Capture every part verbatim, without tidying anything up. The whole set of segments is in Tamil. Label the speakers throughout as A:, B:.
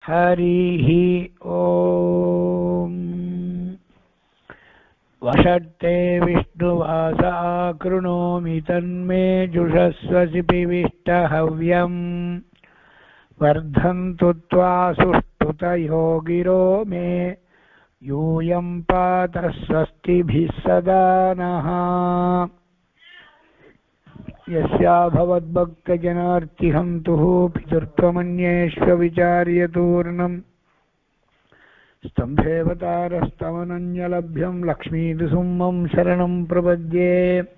A: हरिः ओम् वषट्ते विष्णुवासा कृणोमि तन्मे जुषस्वसि पिविष्टहव्यम् वर्धन्तु त्वा सुष्ठुतयो गिरो मे यूयं पात स्वस्तिभिः सदा नः। यस्या भवद्भक्तजनार्तिहन्तुः पितृत्वमन्येष्वविचार्यतूर्णम् स्तम्भेवतारस्तमनन्यलभ्यं लक्ष्मीदुसुम्मं शरणं प्रपद्ये।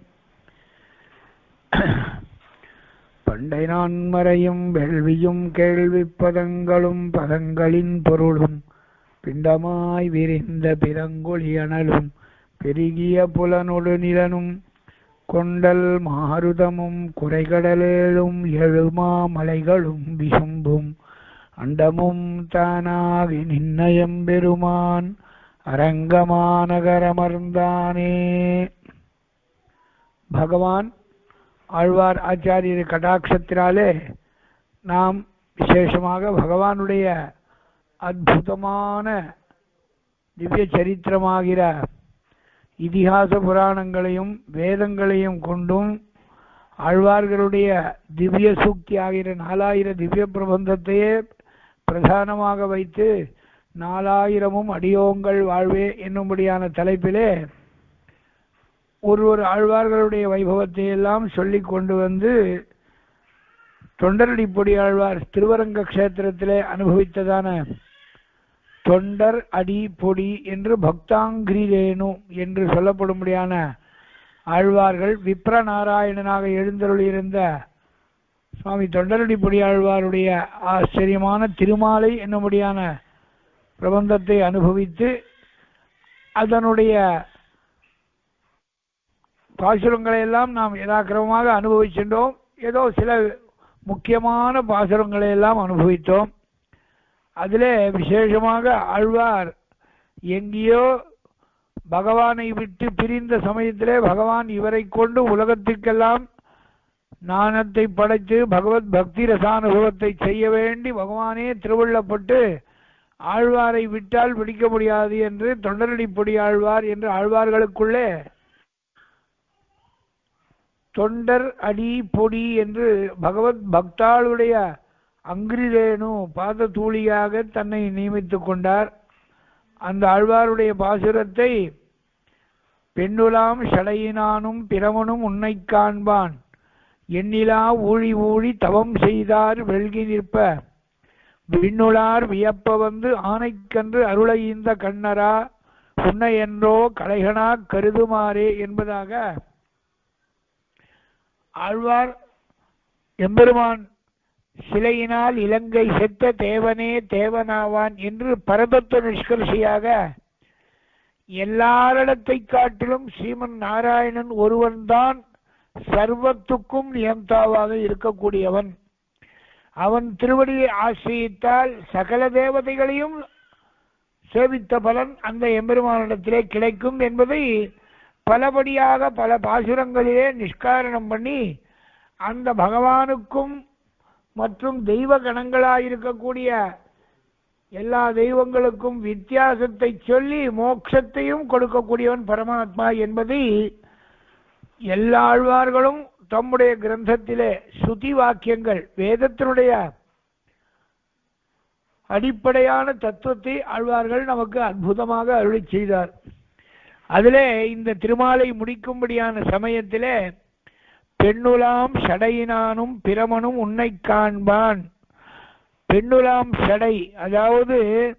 A: பண்டை நான் மறையும் வெள்வியும் கேள்விப்பதங்களும் பதங்களின் பொருளும் பிண்டமாய் விரிந்த பிறங்கொழியனலும் பெருகிய புலனொடு நிலனும் கொண்டல் மாருதமும் குறைகடலேழும் எழுமா மலைகளும் விசும்பும் அண்டமும் தானாகி நின்னயம் பெருமான் அரங்கமானகரமர்ந்தானே. பகவான் ஆழ்வார் ஆச்சாரியர் கடாட்சத்தினாலே நாம் விசேஷமாக பகவானுடைய அற்புதமான திவ்ய சரித்திரமாகிற இதிகாச புராணங்களையும் வேதங்களையும் கொண்டும் ஆழ்வார்களுடைய திவ்ய சூக்தி ஆகிற நாலாயிர திவ்ய பிரபந்தத்தையே பிரதானமாக வைத்து நாலாயிரமும் அடியோங்கள் வாழ்வே என்னும்படியான தலைப்பிலே ஒரு ஒரு ஆழ்வார்களுடைய வைபவத்தை எல்லாம் சொல்லி கொண்டு வந்து தொண்டரடிப்பொடி ஆழ்வார் திருவரங்க க்ஷேத்திரத்திலே அனுபவித்ததான தொண்டர் அடி பொடி என்று பக்தாங்கிரேனு என்று சொல்லப்படும்படியான ஆழ்வார்கள் விப்ர நாராயணனாக எழுந்தருளியிருந்த சுவாமி தொண்டரடிப்பொடி ஆழ்வாருடைய ஆச்சரியமான திருமாலை என்னும்படியான பிரபந்தத்தை அனுபவித்து அதனுடைய பாசுரங்களை எல்லாம் நாம் யதாக்கிரமமாக அனுபவிச்சின்றோம். ஏதோ சில முக்கியமான பாசுரங்களை எல்லாம் அனுபவித்தோம். அதிலே விசேஷமாக ஆழ்வார் எங்கேயோ பகவானை விட்டு பிரிந்த சமயத்திலே பகவான் இவரை கொண்டு உலகத்திற்கெல்லாம் ஞானத்தை படைத்து பகவத் பக்தி ரசானுபவத்தை செய்ய வேண்டி பகவானே திருவள்ளப்பட்டு ஆழ்வாரை விட்டால் பிடிக்க முடியாது என்று தொண்டரடிப்பொடி ஆழ்வார் என்று ஆழ்வார்களுக்குள்ளே தொண்டர் அடி பொடி என்று பகவத் பக்தாளுடைய அங்கிரேனு பாத தூளியாக தன்னை நியமித்துக் கொண்டார். அந்த ஆழ்வாருடைய பாசுரத்தை பெண்ணுலாம் ஷடையினானும் பிரமனும் உன்னை காண்பான் எண்ணிலா ஊழி ஊழி தவம் செய்தார் வெள்கி நிற்ப விண்ணுளார் வியப்ப வந்து ஆனைக்கன்று அருளை இந்த கண்ணரா உன்னை என்றோ கலைகனா கருதுமாறே என்பதாக ஆழ்வார் எம்பெருமான் சிலையினால் இலங்கை செத்த தேவனே தேவனாவான் என்று பரதத்துவ நிஷ்கர்ஷியாக எல்லாரிடத்தை காட்டிலும் ஸ்ரீமன் நாராயணன் ஒருவன்தான் சர்வத்துக்கும் நியந்தாவாக இருக்கக்கூடியவன். அவன் திருவடியை ஆசிரியித்தால் சகல தேவதைகளையும் சேவித்த பலன் அந்த எம்பெருமானிடத்திலே கிடைக்கும் என்பதை பலபடியாக பல பாசுரங்களிலே நிஷ்காரணம் பண்ணி அந்த பகவானுக்கும் மற்றும் தெய்வ கணங்களாயிருக்கக்கூடிய எல்லா தெய்வங்களுக்கும் வித்தியாசத்தை சொல்லி மோட்சத்தையும் கொடுக்கக்கூடியவன் பரமாத்மா என்பதை எல்லா ஆழ்வார்களும் தம்முடைய கிரந்தத்திலே ஸ்ருதி வாக்கியங்கள் வேதத்தினுடைய அடிப்படையான தத்துவத்தை ஆழ்வார்கள் நமக்கு அற்புதமாக அருளி செய்தார். அதிலே இந்த திருமாலை முடிக்கும்படியான சமயத்திலே பெண்ணுலாம் ஷடையினானும் பிரமனும் உன்னை காண்பான். பெண்ணுலாம் ஷடை அதாவது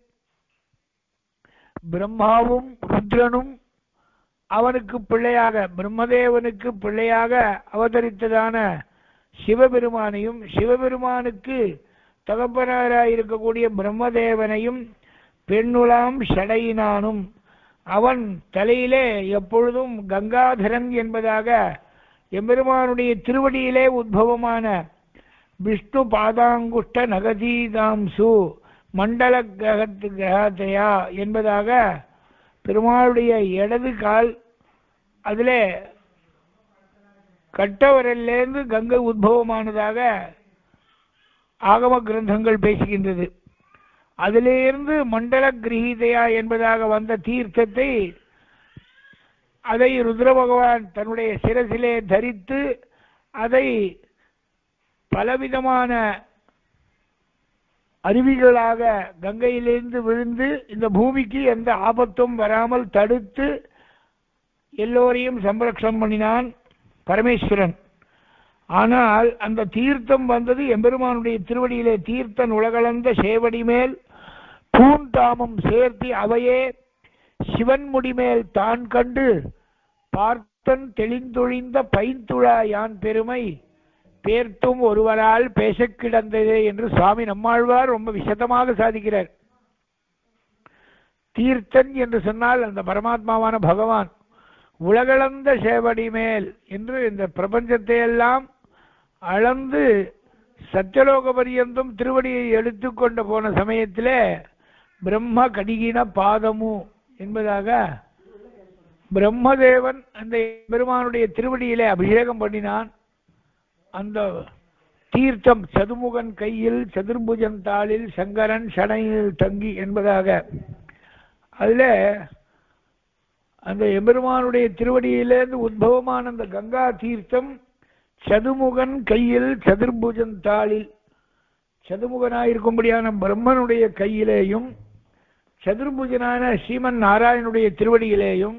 A: பிரம்மாவும் ருத்ரனும் அவனுக்கு பிள்ளையாக பிரம்மதேவனுக்கு பிள்ளையாக அவதரித்ததான சிவபெருமானையும் சிவபெருமானுக்கு தகப்பனாராக இருக்கக்கூடிய பிரம்மதேவனையும் பெண்ணுலாம் ஷடையினானும் அவன் தலையிலே எப்பொழுதும் கங்காதரன் என்பதாக எம்பெருமானுடைய திருவடியிலே உத்பவமான விஷ்ணு பாதாங்குஷ்ட நகதீதாம்சு மண்டல கிரகத்து கிரகத்தையா என்பதாக பெருமாளுடைய இடது கால் அதிலே கட்டவரிலிருந்து கங்கை உத்பவமானதாக ஆகம கிரந்தங்கள் பேசுகின்றது. அதிலிருந்து மண்டல கிரகீதையா என்பதாக வந்த தீர்த்தத்தை அதை ருத்ர பகவான் தன்னுடைய சிரசிலே தரித்து அதை பலவிதமான அருவிகளாக கங்கையிலிருந்து விழுந்து இந்த பூமிக்கு எந்த ஆபத்தும் வராமல் தடுத்து எல்லோரையும் சம்ரக்ஷணம் பண்ணினான் பரமேஸ்வரன். ஆனால் அந்த தீர்த்தம் வந்தது எம்பெருமானுடைய திருவடியிலே. தீர்த்தன் உலகளந்த சேவடி மேல் பூந்தாமம் சேர்த்தி அவையே சிவன் முடிமேல் தான் கண்டு பார்த்தன் தெளிந்தொழிந்த பைந்துழா யான் பெருமை பேர்த்தும் ஒருவரால் பேச கிடந்ததே என்று சுவாமி நம்மாழ்வார் ரொம்ப விசதமாக சாதிக்கிறார். தீர்த்தன் என்று சொன்னால் அந்த பரமாத்மாவான பகவான் உலகளந்த சேவடி மேல் என்று இந்த பிரபஞ்சத்தை எல்லாம் அளந்து சத்தியலோக பரியந்தும் திருவடியை எடுத்துக்கொண்டு போன சமயத்திலே பிரம்ம கடிகின பாதமு என்பதாக பிரம்மதேவன் அந்த பெருமானுடைய திருவடியிலே அபிஷேகம் பண்ணினான். அந்த தீர்த்தம் சதுமுகன் கையில் சதுர்புஜன் தாளில் சங்கரன் சடையில் தங்கி என்பதாக அதில் அந்த எம்பெருமானுடைய திருவடியிலிருந்து உத்பவமான அந்த கங்கா தீர்த்தம் சதுமுகன் கையில் சதுர்புஜன் தாளில் சதுமுகனாயிருக்கும்படியான பிரம்மனுடைய கையிலேயும் சதுர்புஜனான ஸ்ரீமன் நாராயணனுடைய திருவடியிலேயும்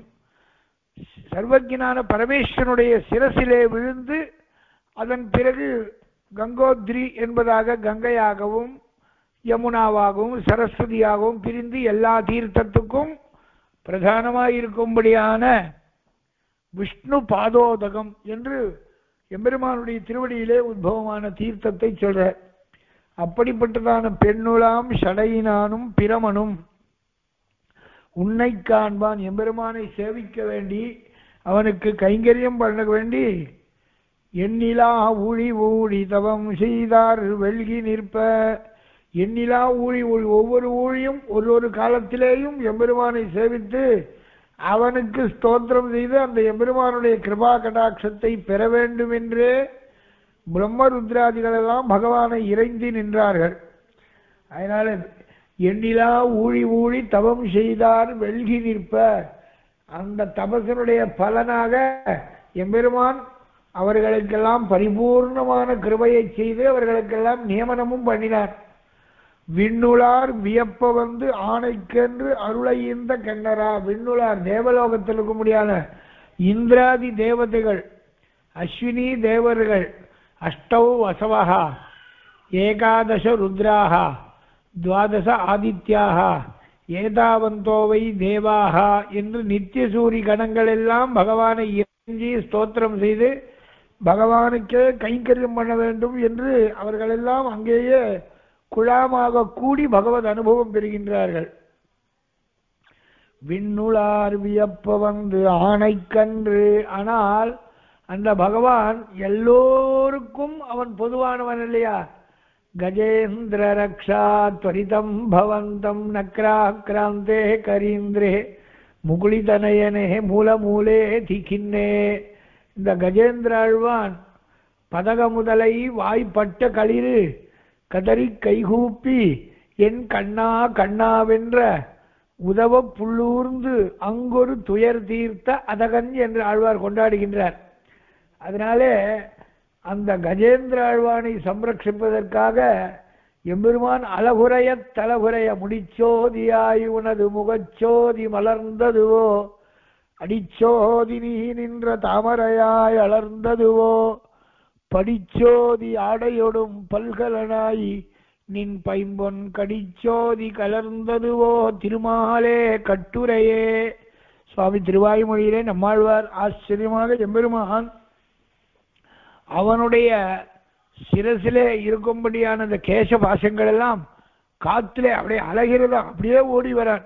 A: சர்வஜனான பரமேஸ்வரனுடைய சிரசிலே விழுந்து அதன் பிறகு கங்கோத்ரி என்பதாக கங்கையாகவும் யமுனாவாகவும் சரஸ்வதியாகவும் பிரிந்து எல்லா தீர்த்தத்துக்கும் பிரதானமாயிருக்கும்படியான விஷ்ணு பாதோதகம் என்று எம்பெருமானுடைய திருவடியிலே உத்பவமான தீர்த்தத்தை சொல்ற. அப்படிப்பட்டதான பெண்ணுலாம் ஷடையினானும் பிரமனும் உன்னை காண்பான். எம்பெருமானை சேவிக்க வேண்டி அவனுக்கு கைங்கரியம் பண்ண வேண்டி எண்ணிலா ஊழி ஊழி தவம் செய்தார் வெள்கி நிற்ப. எண்ணிலா ஊழி ஊழி ஒவ்வொரு ஊழியும் ஒரு ஒரு காலத்திலேயும் எம்பெருமானை சேவித்து அவனுக்கு ஸ்தோத்திரம் செய்து அந்த எம்பெருமானுடைய கிருபா கடாட்சத்தை பெற வேண்டும் என்றே பிரம்ம ருத்ராதிகளெல்லாம் பகவானை இறைந்து நின்றார்கள். அதனால எண்ணிலா ஊழி ஊழி தவம் செய்தார் வெள்கி நிற்ப. அந்த தபசனுடைய பலனாக எம்பெருமான் அவர்களுக்கெல்லாம் பரிபூர்ணமான கிருபையை செய்து அவர்களுக்கெல்லாம் நியமனமும் பண்ணினார். விண்ணுளார் வியப்ப வந்து ஆணைக்கென்று அருளை இந்த கண்ணரா. விண்ணுளார் தேவலோகத்தில் இருக்க முடியாத இந்திராதி தேவதைகள் அஸ்வினி தேவர்கள் அஷ்டௌ வசவஹா ஏகாதச ருத்ராஹா துவாதச ஆதித்யாஹா ஏதாவந்தோவை தேவாஹா என்று நித்திய சூரி கணங்கள் எல்லாம் பகவானை இறைஞ்சி ஸ்தோத்திரம் செய்து பகவானுக்கே கைங்கரியம் பண்ண வேண்டும் என்று அவர்களெல்லாம் அங்கேயே குழாமாக கூடி பகவத் அனுபவம் பெறுகின்றார்கள். விண்ணுளார் வியப்ப வந்து ஆணைக்கன்று. ஆனால் அந்த பகவான் எல்லோருக்கும் அவன் பொதுவானவன் இல்லையா. கஜேந்திர ரக்ஷா துவரிதம் பவந்தம் நக்ராக்ராந்தே கரீந்திரே முகுளிதனயனே மூலமூலே திகின்னே. இந்த கஜேந்திர ஆழ்வான் பதக முதலை வாய்ப்பட்ட களிறு கதறி கைகூப்பி என் கண்ணா கண்ணாவென்ற உதவ புள்ளூர்ந்து அங்கொரு துயர் தீர்த்த அதகன் என்று ஆழ்வார் கொண்டாடுகின்றார். அதனாலே அந்த கஜேந்திர ஆழ்வானை சம்ரட்சிப்பதற்காக எம்பெருமான் அலகுறைய தலகுறைய முடிச்சோதியாய் உனது முகச்சோதி மலர்ந்ததுவோ அடிச்சோதி நீ நின்ற தாமரையாய் அலர்ந்ததுவோ படிச்சோதி ஆடையொடும் பல்கலனாய் நின் பைம்பொன் கடிச்சோதி கலர்ந்ததுவோ திருமாலே கட்டுரையே. சுவாமி திருவாய்மொழியிலே நம்மாழ்வார் ஆச்சரியமாக எம்பெருமான் அவனுடைய சிரசிலே இருக்கும்படியான அந்த கேச பாசங்கள் எல்லாம் காத்திலே அப்படியே அழகிறதா, அப்படியே ஓடி வரான்.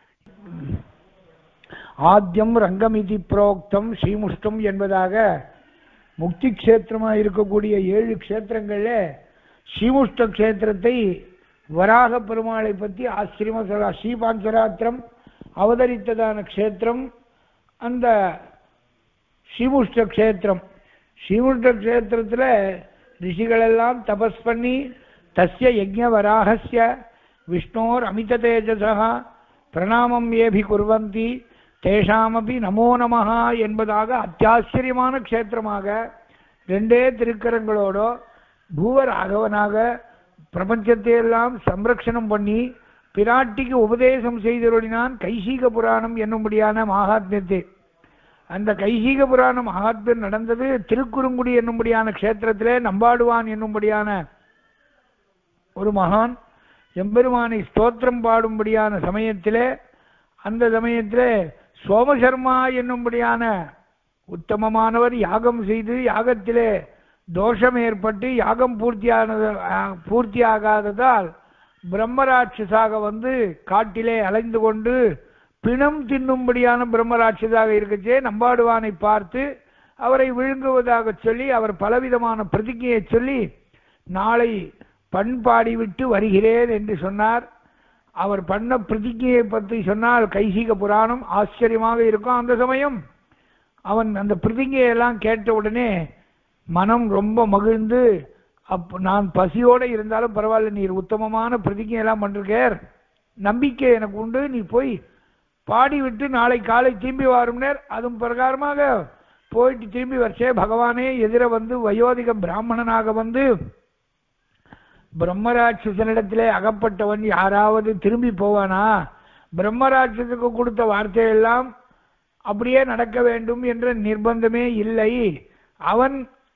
A: ஆத்யம் ரங்கமிதி புரோக்தம் ஸ்ரீமுஷ்டம் என்பதாக முக்தி கஷேத்திரமாக இருக்கக்கூடிய ஏழு கஷேத்திரங்கள்ல ஸ்ரீமுஷ்ட கஷேத்திரத்தை வராக பெருமாளை பற்றி ஆச்சரியமா சொல்ற. ஸ்ரீபாஞ்சராத்திரம் அவதரித்ததான கஷேத்திரம் அந்த ஸ்ரீமுஷ்ட கஷேத்திரம். ஸ்ரீமுஷ்ட கஷேத்திரத்தில் ரிஷிகளெல்லாம் தபஸ் பண்ணி தஸ்ய யஜ்ஞ வராகஸ்ய விஷ்ணோர் அமித தேஜசா பிரணாமம் ஏபி குர்வந்தி தேஷாமபி நமோ நமஹா என்பதாக அத்தியாச்சரியமான க்ஷேத்திரமாக ரெண்டே திருக்கரங்களோட பூவராகவனாக பிரபஞ்சத்தை எல்லாம் சம்ரக்ஷணம் பண்ணி பிராட்டிக்கு உபதேசம் செய்தருளினான் கைசீக புராணம் என்னும்படியான மகாத்மியத்தை. அந்த கைசீக புராண மகாத்மியம் நடந்தது திருக்குறுங்குடி என்னும்படியான க்ஷேத்திரத்திலே நம்பாடுவான் என்னும்படியான ஒரு மகான் எம்பெருமானை ஸ்தோத்திரம் பாடும்படியான சமயத்திலே, அந்த சமயத்திலே சோமசர்மா என்னும்படியான உத்தமமானவர் யாகம் செய்து யாகத்திலே தோஷம் ஏற்பட்டு யாகம் பூர்த்தியானது பூர்த்தியாகாததால் பிரம்மராட்சசாக வந்து காட்டிலே அலைந்து கொண்டு பிணம் தின்னும்படியான பிரம்மராட்சதாக இருக்கச்சே நம்பாடுவானை பார்த்து அவரை விழுங்குவதாக சொல்லி அவர் பலவிதமான பிரதிஜையை சொல்லி நாளை பண்பாடி விட்டு வருகிறேன் என்று சொன்னார். அவர் பண்ண பிரதிஜையை பற்றி சொன்னால் கைசீக புராணம் ஆச்சரியமாக இருக்கும். அந்த சமயம் அவன் அந்த பிரதிஜையெல்லாம் கேட்ட உடனே மனம் ரொம்ப மகிழ்ந்து, அப் நான் பசியோடு இருந்தாலும் பரவாயில்ல, நீர் உத்தமமான பிரதிஜையெல்லாம் பண்ணிருக்கார், நம்பிக்கை எனக்கு உண்டு, நீ போய் பாடிவிட்டு நாளை காலை திரும்பி வரும்னர். அதுவும் பிரகாரமாக போயிட்டு திரும்பி வச்சே பகவானே எதிர வந்து வயோதிக பிராமணனாக வந்து பிரம்மராட்சசனிடத்திலே அகப்பட்டவன் யாராவது திரும்பி போவானா? பிரம்மராட்சசுக்கு கொடுத்த வார்த்தையெல்லாம் அப்படியே நடக்க வேண்டும் என்ற நிர்பந்தமே இல்லை. அவன்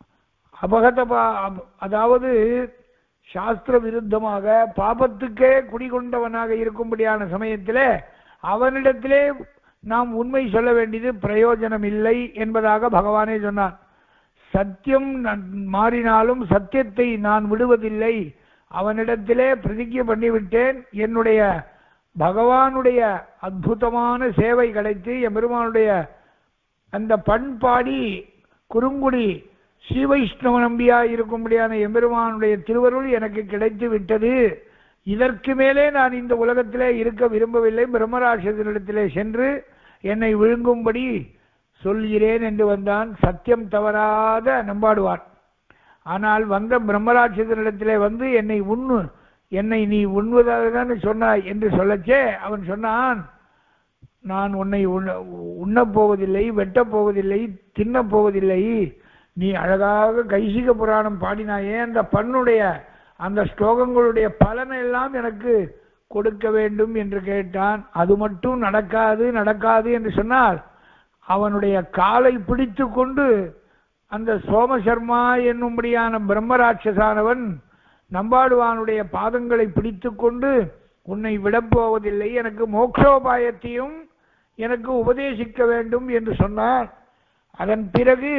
A: அபகத அதாவது சாஸ்திர விருத்தமாக பாபத்துக்கே குடிகொண்டவனாக இருக்கும்படியான சமயத்திலே அவனிடத்திலே நாம் உண்மை சொல்ல வேண்டியது பிரயோஜனம் இல்லை என்பதாக பகவானே சொன்னார். சத்தியம் மாறினாலும் சத்தியத்தை நான் விடுவதில்லை, அவனிடத்திலே பிரதிஜை பண்ணிவிட்டேன். என்னுடைய பகவானுடைய அற்புதமான சேவை கிடைத்து எம்பெருமானுடைய அந்த பண்பாடி குறுங்குடி ஸ்ரீ வைஷ்ணவ நம்பியாய் இருக்கும்படியான எம்பெருமானுடைய திருவருள் எனக்கு கிடைத்து விட்டது. இதற்கு மேலே நான் இந்த உலகத்திலே இருக்க விரும்பவில்லை, பிரம்மராட்சசனிடத்திலே சென்று என்னை விழுங்கும்படி சொல்கிறேன் என்று வந்தான். சத்தியம் தவறாத நம்பாடுவார். ஆனால் வந்த பிரம்மராட்சசனிடத்திலே வந்து என்னை உண்ணு, என்னை நீ உண்வதாக தான் சொன்னாய் என்று சொல்லச்சே அவன் சொன்னான், நான் உன்னை உண்ண உண்ணப் போவதில்லை, வெட்டப் போவதில்லை, தின்னப் போவதில்லை. நீ அழகாக கைசிக புராணம் பாடினாயே, அந்த பண்ணுடைய அந்த ஸ்லோகங்களுடைய பலனை எல்லாம் எனக்கு கொடுக்க வேண்டும் என்று கேட்டான். அது மட்டும் நடக்காது நடக்காது என்று சொன்னால் அவனுடைய காலை பிடித்து கொண்டு அந்த சோமசர்மா என்னும்படியான பிரம்மராட்சசானவன் நம்பாடுவானுடைய பாதங்களை பிடித்து கொண்டு உன்னை விடப்போவதில்லை, எனக்கு மோட்சோபாயத்தையும் எனக்கு உபதேசிக்க வேண்டும் என்று சொன்னார். அதன் பிறகு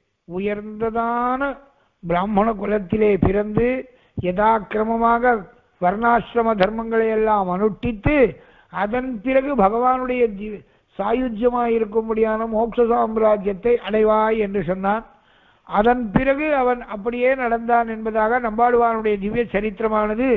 A: உயர்ந்ததான பிராமண குலத்திலே பிறந்து யதாக்கிரமமாக வர்ணாசிரம தர்மங்களை எல்லாம் அனுஷ்டித்து அதன் பிறகு பகவானுடைய சாயுஜ்யமாய் இருக்கும்படியான மோட்ச சாம்ராஜ்யத்தை அடைவாய் என்று சொன்னான். அதன் பிறகு அவன் அப்படியே நடந்தான் என்பதாக நம்பாடுவானுடைய திவ்ய சரித்திரமானது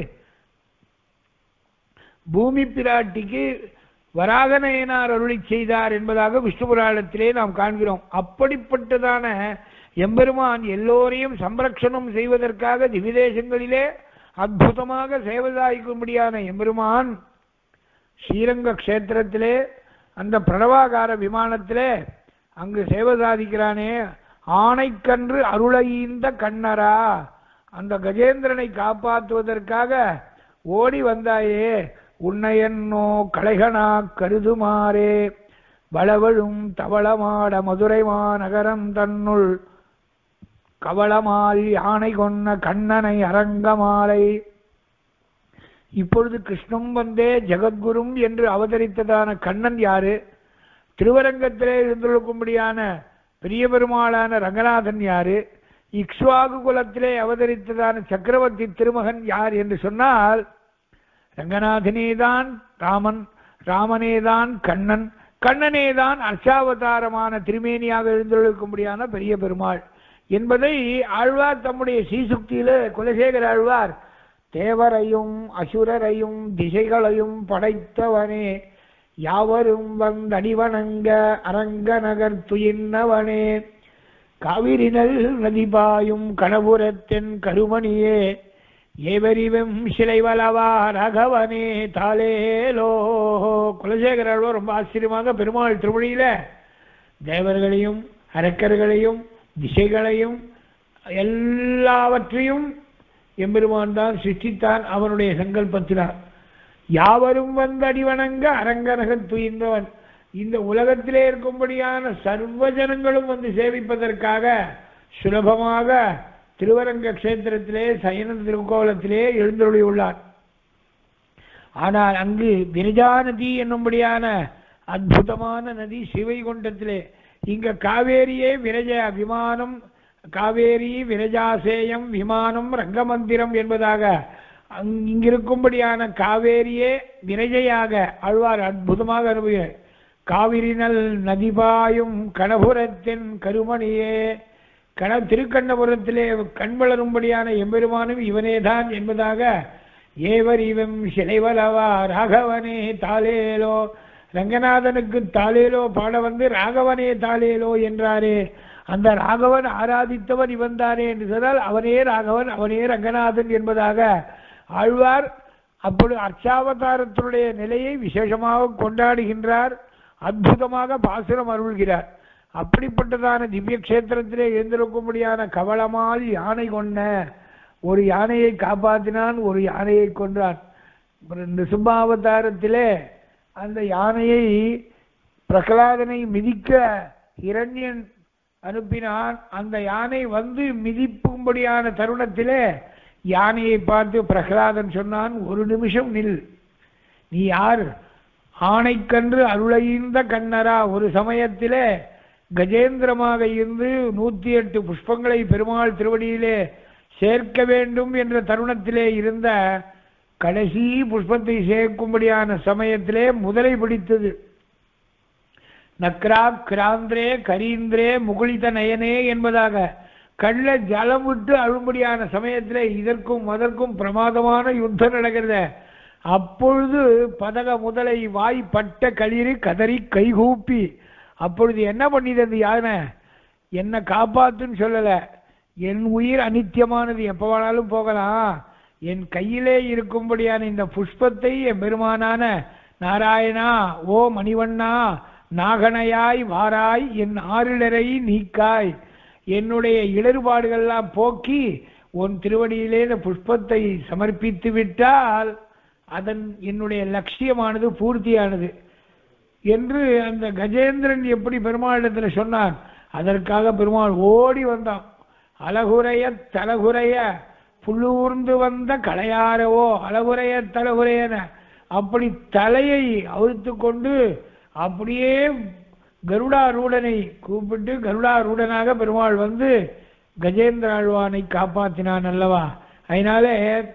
A: பூமி பிராட்டிக்கு வராகநயனார் அருளி செய்தார் என்பதாக விஷ்ணு புராணத்திலே நாம் காண்கிறோம். அப்படிப்பட்டதான எம்பெருமான் எல்லோரையும் சம்ரக்ஷணம் செய்வதற்காக திவிதேசங்களிலே அற்புதமாக சேவதாய்க்கும்படியான எம்பெருமான் ஸ்ரீரங்க கஷேத்திரத்திலே அந்த பிரணவாகார விமானத்திலே அங்கு சேவசாதிக்கிறானே. ஆணைக்கன்று அருளையீந்த கண்ணரா, அந்த கஜேந்திரனை காப்பாற்றுவதற்காக ஓடி வந்தாயே, உன்னையன்னோ கலைகனா கருதுமாறே, வளவழும் தவளமாட மதுரை மாநகரம் தன்னுள் கவளமால் யானை கொன்ன கண்ணனை அரங்கமாலை. இப்பொழுது கிருஷ்ணம் வந்தே ஜெகத்குரும் என்று அவதரித்ததான கண்ணன் யாரு? திருவரங்கத்திலே இருந்துள்ளக்கும்படியான பெரிய பெருமாளான ரங்கநாதன் யாரு? இக்ஷ்வாகு குலத்திலே அவதரித்ததான சக்கரவர்த்தி திருமகன் யார் என்று சொன்னால் ரங்கநாதனேதான் ராமன், ராமனேதான் கண்ணன், கண்ணனேதான் அர்ச்சாவதாரமான திருமேனியாக எழுந்துள்ளக்கும்படியான பெரிய பெருமாள் என்பதை ஆழ்வார் தம்முடைய ஸ்ரீசுக்தியில குலசேகர ஆழ்வார் தேவரையும் அசுரரையும் திசைகளையும் படைத்தவனே, யாவரும் வந்தடிவணங்க அரங்க நகர் துயின்னவனே, காவிரினல் நதிபாயும் கணபுரத்தின் கருமணியே, ஏவரிவம் சிலைவலவா ரகவனே தாலேலோ. குலசேகர ரொம்ப ஆச்சரியமாக பெருமாள் திருமொழியில தேவர்களையும் அரக்கர்களையும் திசைகளையும் எல்லாவற்றையும் எம்பெருமான் தான் சிருஷ்டித்தான் அவனுடைய சங்கல்பத்தினார். யாவரும் வந்து அடிவணங்க அரங்கனகன் துயின்றவன். இந்த உலகத்திலே இருக்கும்படியான சர்வ ஜனங்களும் வந்து சேவிப்பதற்காக சுலபமாக திருவரங்க கஷேத்திரத்திலே சயன திருக்கோலத்திலே எழுந்தருளி உள்ளார். ஆனால் அங்கு விரஜா நதி என்னும்படியான அற்புதமான நதி சிவைகுண்டத்திலே. இங்க காவேரியே விரஜ விமானம், காவேரி விரஜாசேயம் விமானம் ரங்கமந்திரம் என்பதாக இங்கிருக்கும்படியான காவேரியே விரஜையாக ஆழ்வார் அற்புதமாக அனுபவிய காவிரினல் நதிபாயும் கணபுரத்தின் கருமணியே. கண திருக்கண்ணபுரத்திலே கண் வளரும்படியான எம்பெருமானும் இவனேதான் என்பதாக ஏவர் இவன் சிலைவலவா ராகவனே தாலேலோ. ரங்கநாதனுக்கு தாலேலோ பாட வந்து ராகவனே தாலேலோ என்றாரே. அந்த ராகவன் ஆராதித்தவன் இவன் தானே என்று சொன்னால் அவனே ராகவன் அவனே ரங்கநாதன் என்பதாக ஆழ்வார் அப்பொழுது அர்ச்சாவதாரத்தினுடைய நிலையை விசேஷமாக கொண்டாடுகின்றார். அற்புதமாக பாசுரம் அருள்கிறார். அப்படிப்பட்டதான திவ்ய கஷேத்திரத்திலே எழுந்திருக்கும்படியான கவளமால் யானை கொண்ட ஒரு யானையை காப்பாற்றினான், ஒரு யானையை கொன்றான். நிருசிம்மாவதாரத்திலே அந்த யானையை பிரகலாதனை மிதிக்க இரண்யன் அனுப்பினான். அந்த யானை வந்து மிதிப்பும்படியான தருணத்திலே யானையை பார்த்து பிரகலாதன் சொன்னான், ஒரு நிமிஷம் நில், நீ யார்? ஆணைக்கன்று அருளைந்த கண்ணரா. ஒரு சமயத்திலே கஜேந்திரமாக இருந்து நூத்தி எட்டு புஷ்பங்களை பெருமாள் திருவடியிலே சேர்க்க வேண்டும் என்ற தருணத்திலே இருந்த கடைசி புஷ்பத்தை சேர்க்கும்படியான சமயத்திலே முதலை பிடித்தது. நக்ரா கிராந்திரே கரீந்திரே முகுளித நயனே என்பதாக கள்ள ஜலம் விட்டு அழும்படியான சமயத்திலே இதற்கும் அதற்கும் பிரமாதமான யுத்தம் நடக்கிறது. அப்பொழுது பதக முதலை வாய் பட்ட களிறு கதறி கைகூப்பி அப்பொழுது என்ன பண்ணிது யானை? என்னை காப்பாத்துன்னு சொல்லல, என் உயிர் அனித்தியமானது, எப்ப வேணாலும் போகலாம், என் கையிலே இருக்கும்படியான இந்த புஷ்பத்தை என் பெருமானான நாராயணா ஓ மணிவண்ணா நாகனையாய் வாராய் என் ஆறிலரை நீக்காய், என்னுடைய இடர்பாடுகள்லாம் போக்கி உன் திருவடியிலே இந்த புஷ்பத்தை சமர்ப்பித்து விட்டால் அதன் என்னுடைய லட்சியமானது பூர்த்தியானது என்று அந்த கஜேந்திரன் எப்படி பெருமாளிடத்தில் சொன்னான். அதற்காக பெருமாள் ஓடி வந்தான். அழகுரைய தலகுரைய புள்ளூர்ந்து வந்த களையாரவோ அழகுரைய தலகுரையன அப்படி தலையை அவிழ்த்து கொண்டு அப்படியே கருடாரூடனை கூப்பிட்டு கருடாரூடனாக பெருமாள் வந்து கஜேந்திர ஆழ்வானை காப்பாற்றினான் அல்லவா. அதனாலே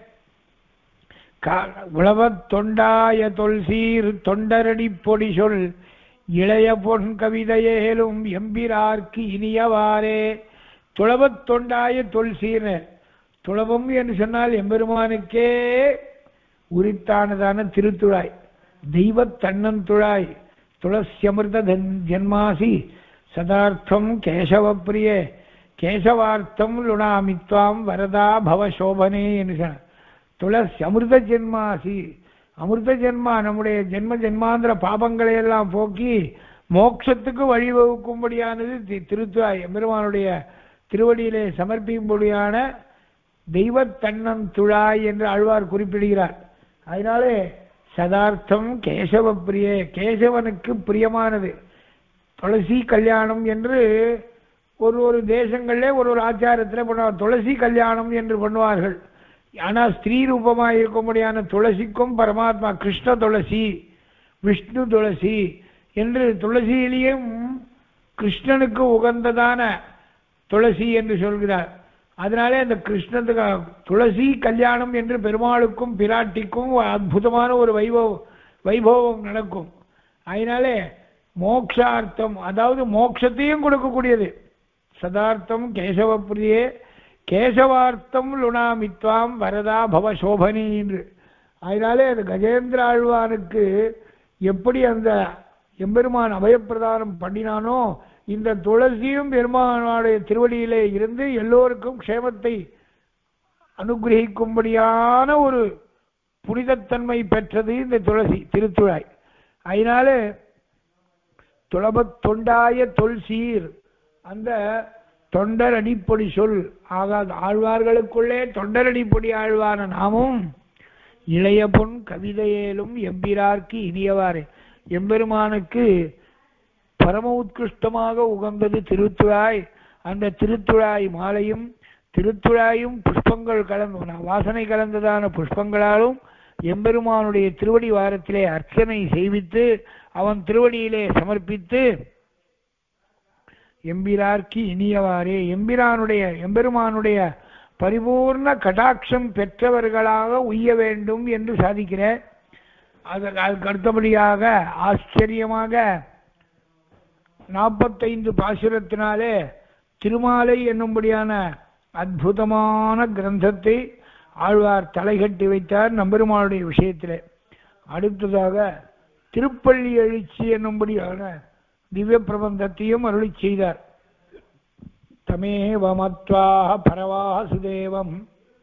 A: உழவத் தொண்டாய தொல்சீர் தொண்டரடி பொடி சொல் இளைய பொன் கவிதையேலும் எம்பிரார்க்கு இனியவாரே. துளவத் தொண்டாய தொல்சீர், துளவம் என்று சொன்னால் எம்பெருமானுக்கே உரித்தானதான திருத்துழாய், தெய்வத் தன்னந்துழாய். துளசியமிருத ஜன்மாசி சதார்த்தம் கேசவப்பிரியே கேசவார்த்தம் லுணாமித்வாம் வரதா பவசோபனே என்று சொன்ன துளசி அமிர்த ஜென்மாசி. அமிர்த ஜென்மா நம்முடைய ஜென்ம ஜென்மாந்திர பாபங்களை எல்லாம் போக்கி மோட்சத்துக்கு வழிவகுக்கும்படியானது திருத்துழாய், எம்பெருமானுடைய திருவடியிலே சமர்ப்பிக்கும்படியான தெய்வத் தன்னம் துழாய் என்று ஆழ்வார் குறிப்பிடுகிறார். அதனாலே சதார்த்தம் கேசவ பிரியே, கேசவனுக்கு பிரியமானது. துளசி கல்யாணம் என்று ஒரு ஒரு தேசங்களிலே ஒரு ஒரு ஆச்சாரத்தில் பண்ணுவார், துளசி கல்யாணம் என்று பண்ணுவார்கள். ஆனால் ஸ்திரீ ரூபமாக இருக்கும்படியான துளசிக்கும் பரமாத்மா கிருஷ்ண துளசி விஷ்ணு துளசி என்று துளசியிலேயும் கிருஷ்ணனுக்கு உகந்ததான துளசி என்று சொல்கிறார். அதனாலே அந்த கிருஷ்ணத்துக்கு துளசி கல்யாணம் என்று பெருமாளுக்கும் பிராட்டிக்கும் அற்புதமான ஒரு வைபவம் வைபவம் நடக்கும். அதனாலே மோக்ஷார்த்தம், அதாவது மோட்சத்தையும் கொடுக்கக்கூடியது. சதார்த்தம் கேசவப்பிரியே கேசவார்த்தம் லுணாமித்வாம் வரதா பவசோபனி என்று. அதனாலே அது கஜேந்திர ஆழ்வானுக்கு எப்படி அந்த எம்பெருமான் அபயப்பிரதானம் பண்ணினானோ இந்த துளசியும் பெருமானுடைய திருவடியிலே இருந்து எல்லோருக்கும் க்ஷேமத்தை அனுகிரகிக்கும்படியான ஒரு புனிதத்தன்மை பெற்றது இந்த துளசி திருத்துழாய். அதனால துளபத் தொண்டாய தொல்சீர், அந்த தொண்டர் அடிப்பொடி சொல் ஆகாது. ஆழ்வார்களுக்குள்ளே தொண்டர் அடிப்பொடி ஆழ்வான நாமும் இளைய பொன் கவிதையேலும் எம்பிரார்க்கு இனியவாறு. எம்பெருமானுக்கு பரம உத்கிருஷ்டமாக உகந்தது திருத்துழாய். அந்த திருத்துழாய் மாலையும் திருத்துழாயும் புஷ்பங்கள் கலந்து வாசனை கலந்ததான புஷ்பங்களாலும் எம்பெருமானுடைய திருவடி வாரத்திலே அர்ச்சனை செய்வித்து அவன் திருவடியிலே சமர்ப்பித்து எம்பிரார்க்கு இனியவாறே, எம்பிரானுடைய எம்பெருமானுடைய பரிபூர்ண கடாட்சம் பெற்றவர்களாக உய்ய வேண்டும் என்று சாதிக்கிறேன். அதுக்கு அடுத்தபடியாக ஆச்சரியமாக நாற்பத்தைந்து பாசுரத்தினாலே திருமாலை என்னும்படியான அற்புதமான கிரந்தத்தை ஆழ்வார் தலைகட்டி வைத்தார் நம்பெருமானுடைய விஷயத்திலே. அடுத்ததாக திருப்பள்ளி எழுச்சி என்னும்படியான திவ்ய பிரபந்தத்தையும் அருளி செய்தார். தமேவமத்வாஹ பரவாசுதேவம்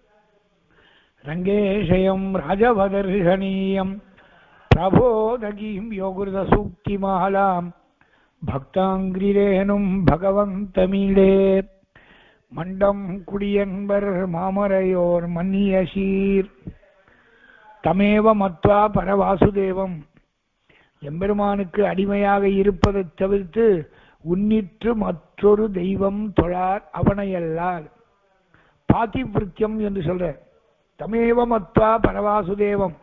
A: ரங்கேஷயம் ராஜவதர்ஷணீயம் பிரபோதகீம் யோகிருத சூக்திமாலாம் பக்தாங்கிரேனும் பகவந்தமீடே மண்டம் குடியன்பர் மாமரையோர் மன்னியசீர். தமேவ மத்வா பரவாசுதேவம், எம்பெருமானுக்கு அடிமையாக இருப்பதை தவிர்த்து உன்னிற்று மற்றொரு தெய்வம் தொழார் அவனையல்லால். பாதிவிருத்தியம் என்று சொல்ற. தமேவ மத்வா பரவாசுதேவம்,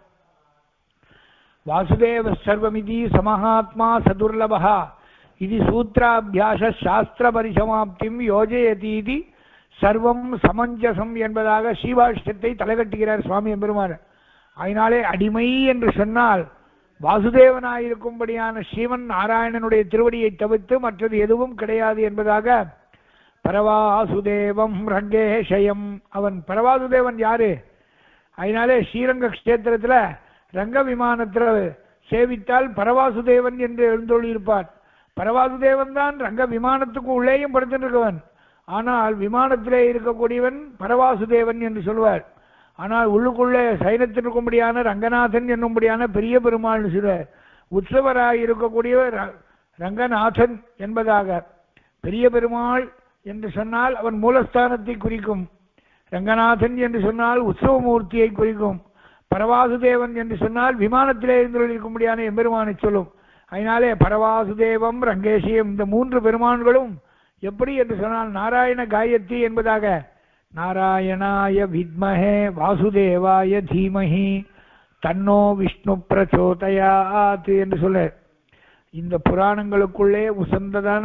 A: வாசுதேவ சர்வமிதி சமஹாத்மா சதுர்லபஹா இது சூத்ராபியாச சாஸ்திர பரிசமாப்திம் யோஜயதீதி சர்வம் சமஞ்சசம் என்பதாக ஸ்ரீபாஷ்யத்தை தலைகட்டுகிறார் சுவாமி எம்பெருமான். அதனாலே அடிமை என்று சொன்னால் வாசுதேவனாயிருக்கும்படியான ஸ்ரீமன் நாராயணனுடைய திருவடியை தவிர்த்து மற்றது எதுவும் கிடையாது என்பதாக பரவாசுதேவம் ரங்கேஷயம். அவன் பரவாசுதேவன் யாரு? அதனாலே ஸ்ரீரங்க கஷேத்திரத்துல ரங்க விமானத்தில் சேவித்தால் பரவாசுதேவன் என்று எழுந்தொழியிருப்பார். பரவாசுதேவன் தான் ரங்க விமானத்துக்கு உள்ளேயும் படுத்திருக்கவன். ஆனால் விமானத்திலே இருக்கக்கூடியவன் பரவாசுதேவன் என்று சொல்வார். ஆனால் உள்ளுக்குள்ளே சைனத்திற்கும்படியான ரங்கநாதன் என்னும்படியான பெரிய பெருமாள் சொல்வார். உற்சவராக இருக்கக்கூடியவர் ரங்கநாதன் என்பதாக. பெரிய பெருமாள் என்று சொன்னால் அவன் மூலஸ்தானத்தை குறிக்கும். ரங்கநாதன் என்று சொன்னால் உற்சவமூர்த்தியை குறிக்கும். பரவாசுதேவன் என்று சொன்னால் விமானத்திலே இருந்திருக்கும்படியான எம்பெருமானை சொல்லும். அதனாலே பரவாசுதேவம் ரங்கேஷியம், இந்த மூன்று பெருமான்களும் எப்படி என்று சொன்னால் நாராயண காயத்ரி என்பதாக நாராயணாய வித்மஹே வாசுதேவாய தீமஹி தன்னோ விஷ்ணு பிரச்சோதயாத் என்று சொல்ல. இந்த புராணங்களுக்குள்ளே உசந்ததான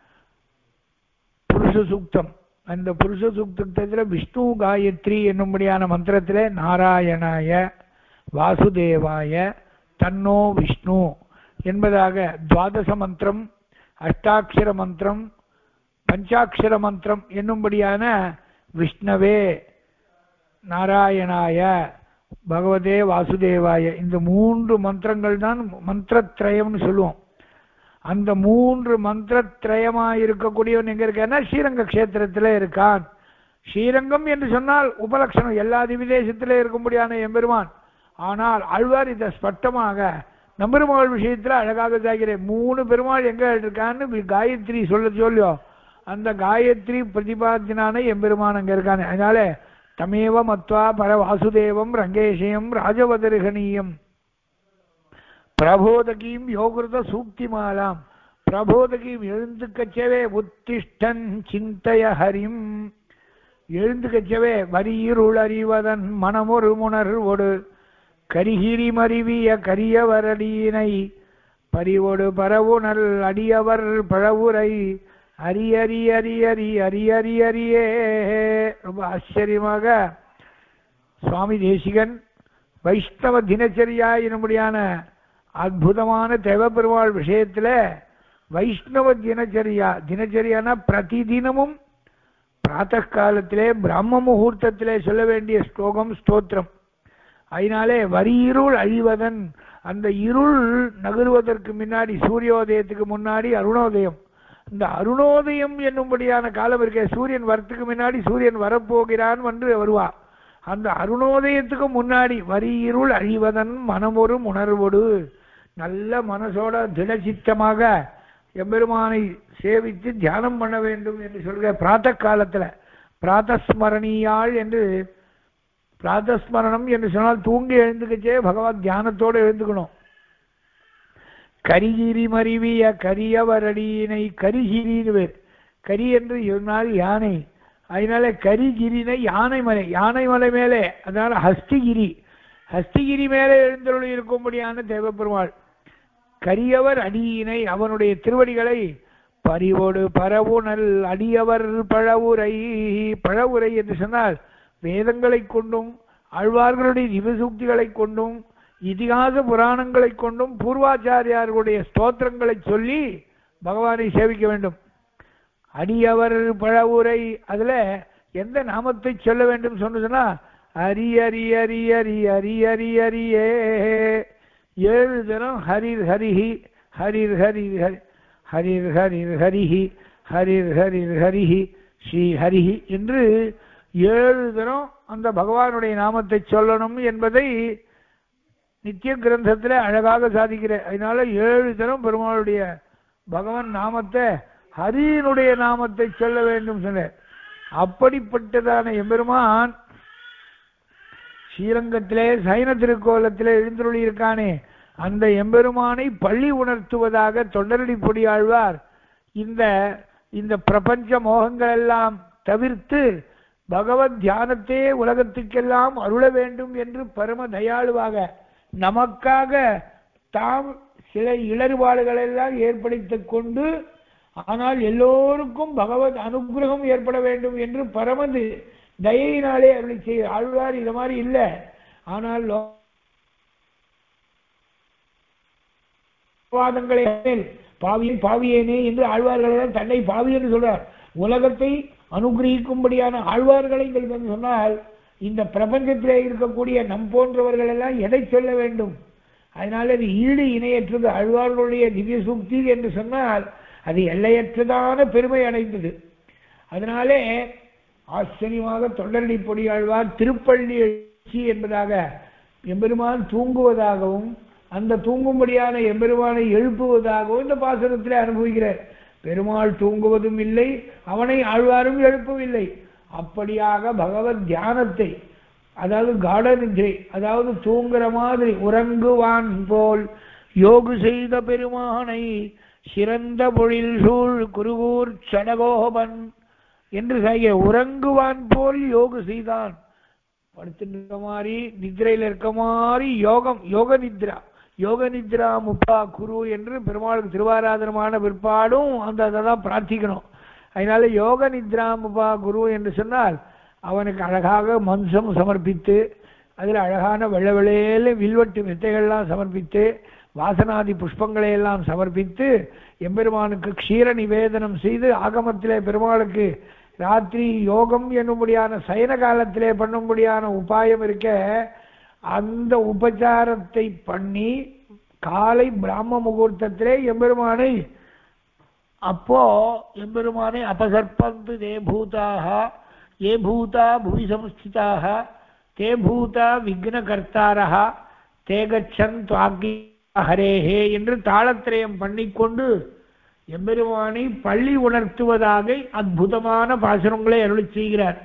A: புருஷ சூக்தம். அந்த புருஷ சூக்தத்தில் விஷ்ணு காயத்ரி என்னும்படியான மந்திரத்திலே நாராயணாய வாசுதேவாய தன்னோ விஷ்ணு என்பதாக துவாதச மந்திரம், அஷ்டாட்சர மந்திரம், பஞ்சாட்சர மந்திரம் என்னும்படியான விஷ்ணவே நாராயணாய பகவதே வாசுதேவாய இந்த மூன்று மந்திரங்கள் தான் மந்திரத்ரயம்னு சொல்லுவோம். அந்த மூன்று மந்திரத்ரயமாக இருக்கக்கூடியவன் எங்க இருக்கான்னா ஸ்ரீரங்க கஷேத்திரத்தில் இருக்கான். ஸ்ரீரங்கம் என்று சொன்னால் உபலட்சணம் எல்லா திவிதேசத்திலே இருக்கும்படியான எம்பெருமான். ஆனால் ஆழ்வார் இதை ஸ்பஷ்டமாக நம்பெருமாள் விஷயத்தில் அழகாக தாக்கிறேன். மூணு பெருமாள் எங்க இருக்கான்னு காயத்ரி சொல்ல சொல்லியோ அந்த காயத்ரி பிரதிபாத்தினான எம்பெருமான் அங்க இருக்கானே. அதனால தமேவ மத்வா பர வாசுதேவம் ரங்கேஷயம் ராஜவதர்கணீயம் பிரபோதகீம் யோகிருத சூக்திமாலாம். பிரபோதகீம் எழுந்து கச்சவே உத்திஷ்டன் சிந்தைய ஹரிம். எழுந்து கச்சவே வரியிருள் அறிவதன் மனமொரு முணர்வோடு கரிகிரி மருவிய கரியவரடியினை பரிவோடு பரவுணல் அடியவர் பழவுரை அரியரி அரியரி அரியரி அரியே. ரொம்ப ஆச்சரியமாக சுவாமி தேசிகன் வைஷ்ணவ தினச்சரியா என்னும்படியான அற்புதமான தேவபெருமாள் விஷயத்துல வைஷ்ணவ தினச்சரியா, தினச்சரியானா பிரதிதினமும் பிராத்த காலத்திலே பிரம்ம முகூர்த்தத்திலே சொல்ல வேண்டிய ஸ்லோகம் ஸ்தோத்திரம். அதனாலே வரியிருள் அழிவதன், அந்த இருள் நகருவதற்கு முன்னாடி சூரியோதயத்துக்கு முன்னாடி அருணோதயம். இந்த அருணோதயம் என்னும்படியான காலம் இருக்கே, சூரியன் வரத்துக்கு முன்னாடி சூரியன் வரப்போகிறான் என்று வருவா. அந்த அருணோதயத்துக்கு முன்னாடி வரி இருள் அழிவதன் மனமொரு உணர்வோடு நல்ல மனசோட திடசித்தமாக எம்பெருமானை சேவித்து தியானம் பண்ண வேண்டும் என்று சொல்கிற பிராத்த காலத்தில் பிராத்தஸ்மரணியாள் என்று பிராத்தஸ்மரணம் என்று சொன்னால் தூங்கி எழுந்துக்கச்சே பகவத் தியானத்தோடு எழுந்துக்கணும். கரிகிரி மருவிய கரியவரடியினை கரிகிரின்னு பேர். கரி என்று சொன்னால் யானை, அதனால கரிகிரினை யானை மலை, யானை மலை மேலே, அதனால ஹஸ்திகிரி, ஹஸ்திகிரி மேலே எழுந்தருளி இருக்கும்படியான தேவப்பெருமாள். கரியவர் அடியினை அவனுடைய திருவடிகளை பறிவோடு பரவுணல் அடியவர் பழவுரை. பழவுரை என்று சொன்னால் வேதங்களை கொண்டும் ஆழ்வார்களுடைய திவசூக்திகளை கொண்டும் இதிகாச புராணங்களை கொண்டும் பூர்வாச்சாரியார்களுடைய ஸ்தோத்திரங்களை சொல்லி பகவானை சேவிக்க வேண்டும். அடியவர் பழவுரை, அதுல எந்த நாமத்தை சொல்ல வேண்டும் சொன்னா அரி அரி அரி அரி அரி அரி அரியே, ஏழு தினம் ஹரிர் ஹரிஹி ஹரிர் ஹரிர் ஹரி ஹரிர் ஹரிர் ஹரிஹி ஹரிர் ஹரிர் ஹரிஹி ஸ்ரீ ஹரிஹி என்று ஏழு தினம் அந்த பகவானுடைய நாமத்தை சொல்லணும் என்பதை நித்திய கிரந்தத்தில் அழகாக சாதிக்கிற. அதனால ஏழு தினம் பெருமாளுடைய பகவான் நாமத்தை ஹரியினுடைய நாமத்தை சொல்ல வேண்டும் சொன்ன. அப்படிப்பட்டதான எம்பெருமான் ஸ்ரீரங்கத்திலே சைன திருக்கோலத்திலே எழுந்தருளி இருக்கானே, அந்த எம்பெருமானை பள்ளி உணர்த்துவதாக தொண்டரடி பொடியாழ்வார் இந்த இந்த பிரபஞ்ச மோகங்கள் எல்லாம் தவிர்த்து பகவத் தியானத்தே உலகத்துக்கெல்லாம் அருள வேண்டும் என்று பரம தயாளுவாக நமக்காக தாம் சில இடர்பாடுகள் எல்லாம் ஏற்படுத்திக் கொண்டு, ஆனால் எல்லோருக்கும் பகவத் அனுகிரகம் ஏற்பட வேண்டும் என்று பரமது தயையினாலே அருளி செய்ய. ஆழ்வார் இது மாதிரி இல்லை, ஆனால் வாதங்களை பாவியை பாவியேனே என்று ஆழ்வார்கள் தன்னை பாவி என்று சொல்றார். உலகத்தை அனுகிரகிக்கும்படியான ஆழ்வார்களை சொன்னால் இந்த பிரபஞ்சத்திலே இருக்கக்கூடிய நம் போன்றவர்கள் எல்லாம் எதை சொல்ல வேண்டும்? அதனால அது ஈடு இணையற்றது. ஆழ்வார்களுடைய திவ்ய சூக்தி என்று சொன்னால் அது எல்லையற்றதான பெருமை அடைந்தது. அதனாலே ஆச்சரியமாக தொண்டரடி பொடியாழ்வார் திருப்பள்ளி எழுச்சி என்பதாக எம்பெருமான் தூங்குவதாகவும் அந்த தூங்கும்படியான எம்பெருமானை எழுப்புவதாகவும் இந்த பாசுரத்திலே அனுபவிக்கிறார். பெருமாள் தூங்குவதும் இல்லை, அவனை ஆழ்வாரும் எழுப்பவில்லை. அப்படியாக பகவத் தியானத்தை, அதாவது காட நித்ரை, அதாவது தூங்குற மாதிரி உறங்குவான் போல் யோகு செய்த பெருமானை சிறந்த பொழில் சூழ் குருகூர் சடகோபன் என்று செய்ய உறங்குவான் போல் யோகு செய்தான். படுத்து இருக்க மாதிரி நித்ரையில் இருக்க மாதிரி யோகம், யோக நித்ரா, யோக நித்ரா முப்பா குரு என்று பெருமாளுக்கு திருவாராதனமான பிற்பாடும் அந்த அதை தான் பிரார்த்திக்கணும். அதனால யோக நித்ரா முப்பா குரு என்று சொன்னால் அவனுக்கு அழகாக மன்சம் சமர்ப்பித்து, அதில் அழகான வெள்ள வெள்ளையில வில்வட்டு மெத்தைகள்லாம் சமர்ப்பித்து, வாசனாதி புஷ்பங்களை எல்லாம் சமர்ப்பித்து எம்பெருமானுக்கு க்ஷீர நிவேதனம் செய்து, ஆகமத்திலே பெருமாளுக்கு ராத்திரி யோகம் என்னும்படியான சயன காலத்திலே பண்ணும்படியான உபாயம் இருக்க, அந்த உபச்சாரத்தை பண்ணி காலை பிராம முகூர்த்தத்திலே எம்பெருமானை அப்போ எம்பெருமானை அபசர்பந்து தே பூதாக ஏ பூதா புவி சம்ஸ்திதாக தே பூதா விக்னகர்த்தாரா தே கச்சன் துவாக்கி ஹரேஹே என்று தாளத்திரயம் பண்ணிக்கொண்டு எம்பெருமானை பள்ளி உணர்த்துவதாக அற்புதமான பாசுரங்களை அருளி செய்கிறார்.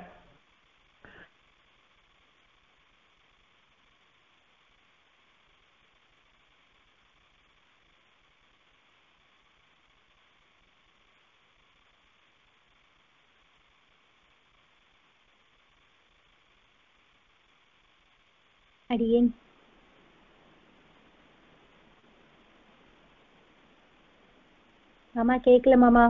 B: அடியேன் மாமா கேட்கல மாமா.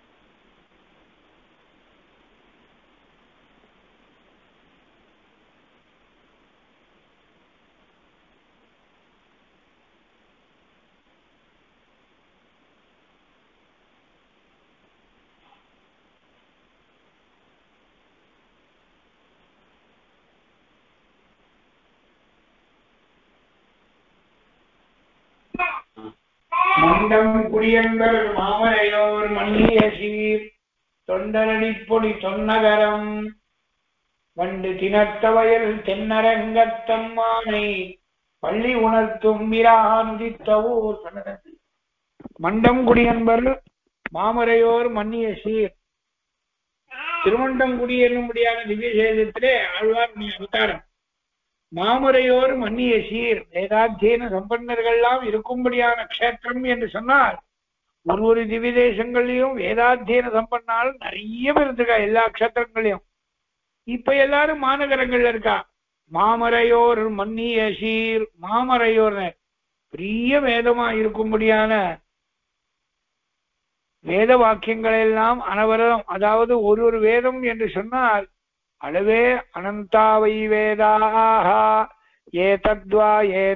A: மண்டம் குடியங்கள் மாமலையோர் மண்ணிய சீர் தொண்டரடி பொடி தொன்னகரம் பண்டு தினத்தவயல் தென்னரங்கத்தம்மானை பள்ளி உணர்த்தும் விரானுதித்தவூர். மண்டங்குடி என்பர் மாமரையோர் மன்னிய சீர். திருமண்டங்குடி என்னும்படியான திவ்யசேதத்திலே ஆழ்வாருடைய அவதாரம். மாமரையோர் மன்னிய சீர், வேதாத்தியன சம்பன்னர்கள்லாம் இருக்கும்படியான க்ஷேத்திரம் என்று சொன்னால், ஒரு ஒரு திவ்ய தேசங்களையும் வேதாத்தியன சம்பன்னால் நிறைய பேர் இருக்கா எல்லா க்ஷேத்திரங்களையும். இப்ப எல்லாரும் மாநகரங்கள்ல இருக்கா. மாமரையோர் மன்னிய சீர், மாமரையோர் பெரிய வேதமா இருக்கும்படியான வேத வாக்கியங்கள் எல்லாம் அனவரம், அதாவது ஒரு ஒரு வேதம் என்று சொன்னால் அளவே அனந்தாவை வேதாக ஏதத்வா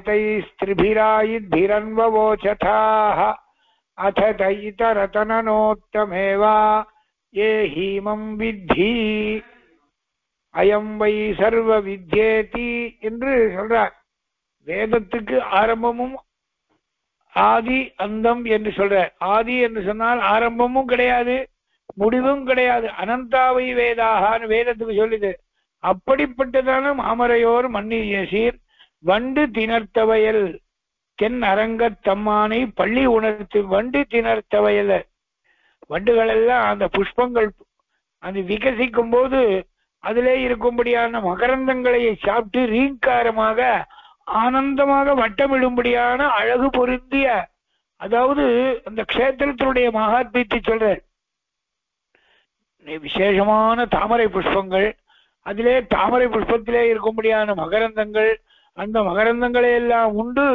A: ஏதைஸ்திரிபிராயித்பிரன்வவோசதாக அத தைதரதனனோத்தமேவா ஏ ஹீமம் வித்தி அயம் வை சர்வ வித்யேதி என்று சொல்றார். வேதத்துக்கு ஆரம்பமும் ஆதி அந்தம் என்று சொல்ற. ஆதி என்று சொன்னால் ஆரம்பமும் கிடையாது முடிவும் கிடையாது. அனந்தாவை வேதாகான்னு வேதத்துக்கு சொல்லுது. அப்படிப்பட்டதான மாமரையோர் மன்னிய சீர் வண்டு திணர்த்தவயல் தென் அரங்கத்தம்மானை பள்ளி உணர்த்து. வண்டு திணர்த்தவயல், வண்டுகள் எல்லாம் அந்த புஷ்பங்கள் அது விகசிக்கும் போது அதிலே இருக்கும்படியான மகரந்தங்களை சாப்பிட்டு ரீங்காரமாக ஆனந்தமாக வட்டமிடும்படியான அழகு பொருந்திய, அதாவது அந்த க்ஷேத்திரத்தினுடைய மகாத்மியத்தை சொல்ற விசேஷமான தாமரை புஷ்பங்கள், அதிலே தாமரை புஷ்பத்திலே இருக்கும்படியான மகரந்தங்கள், அந்த மகரந்தங்களை எல்லாம் உண்டு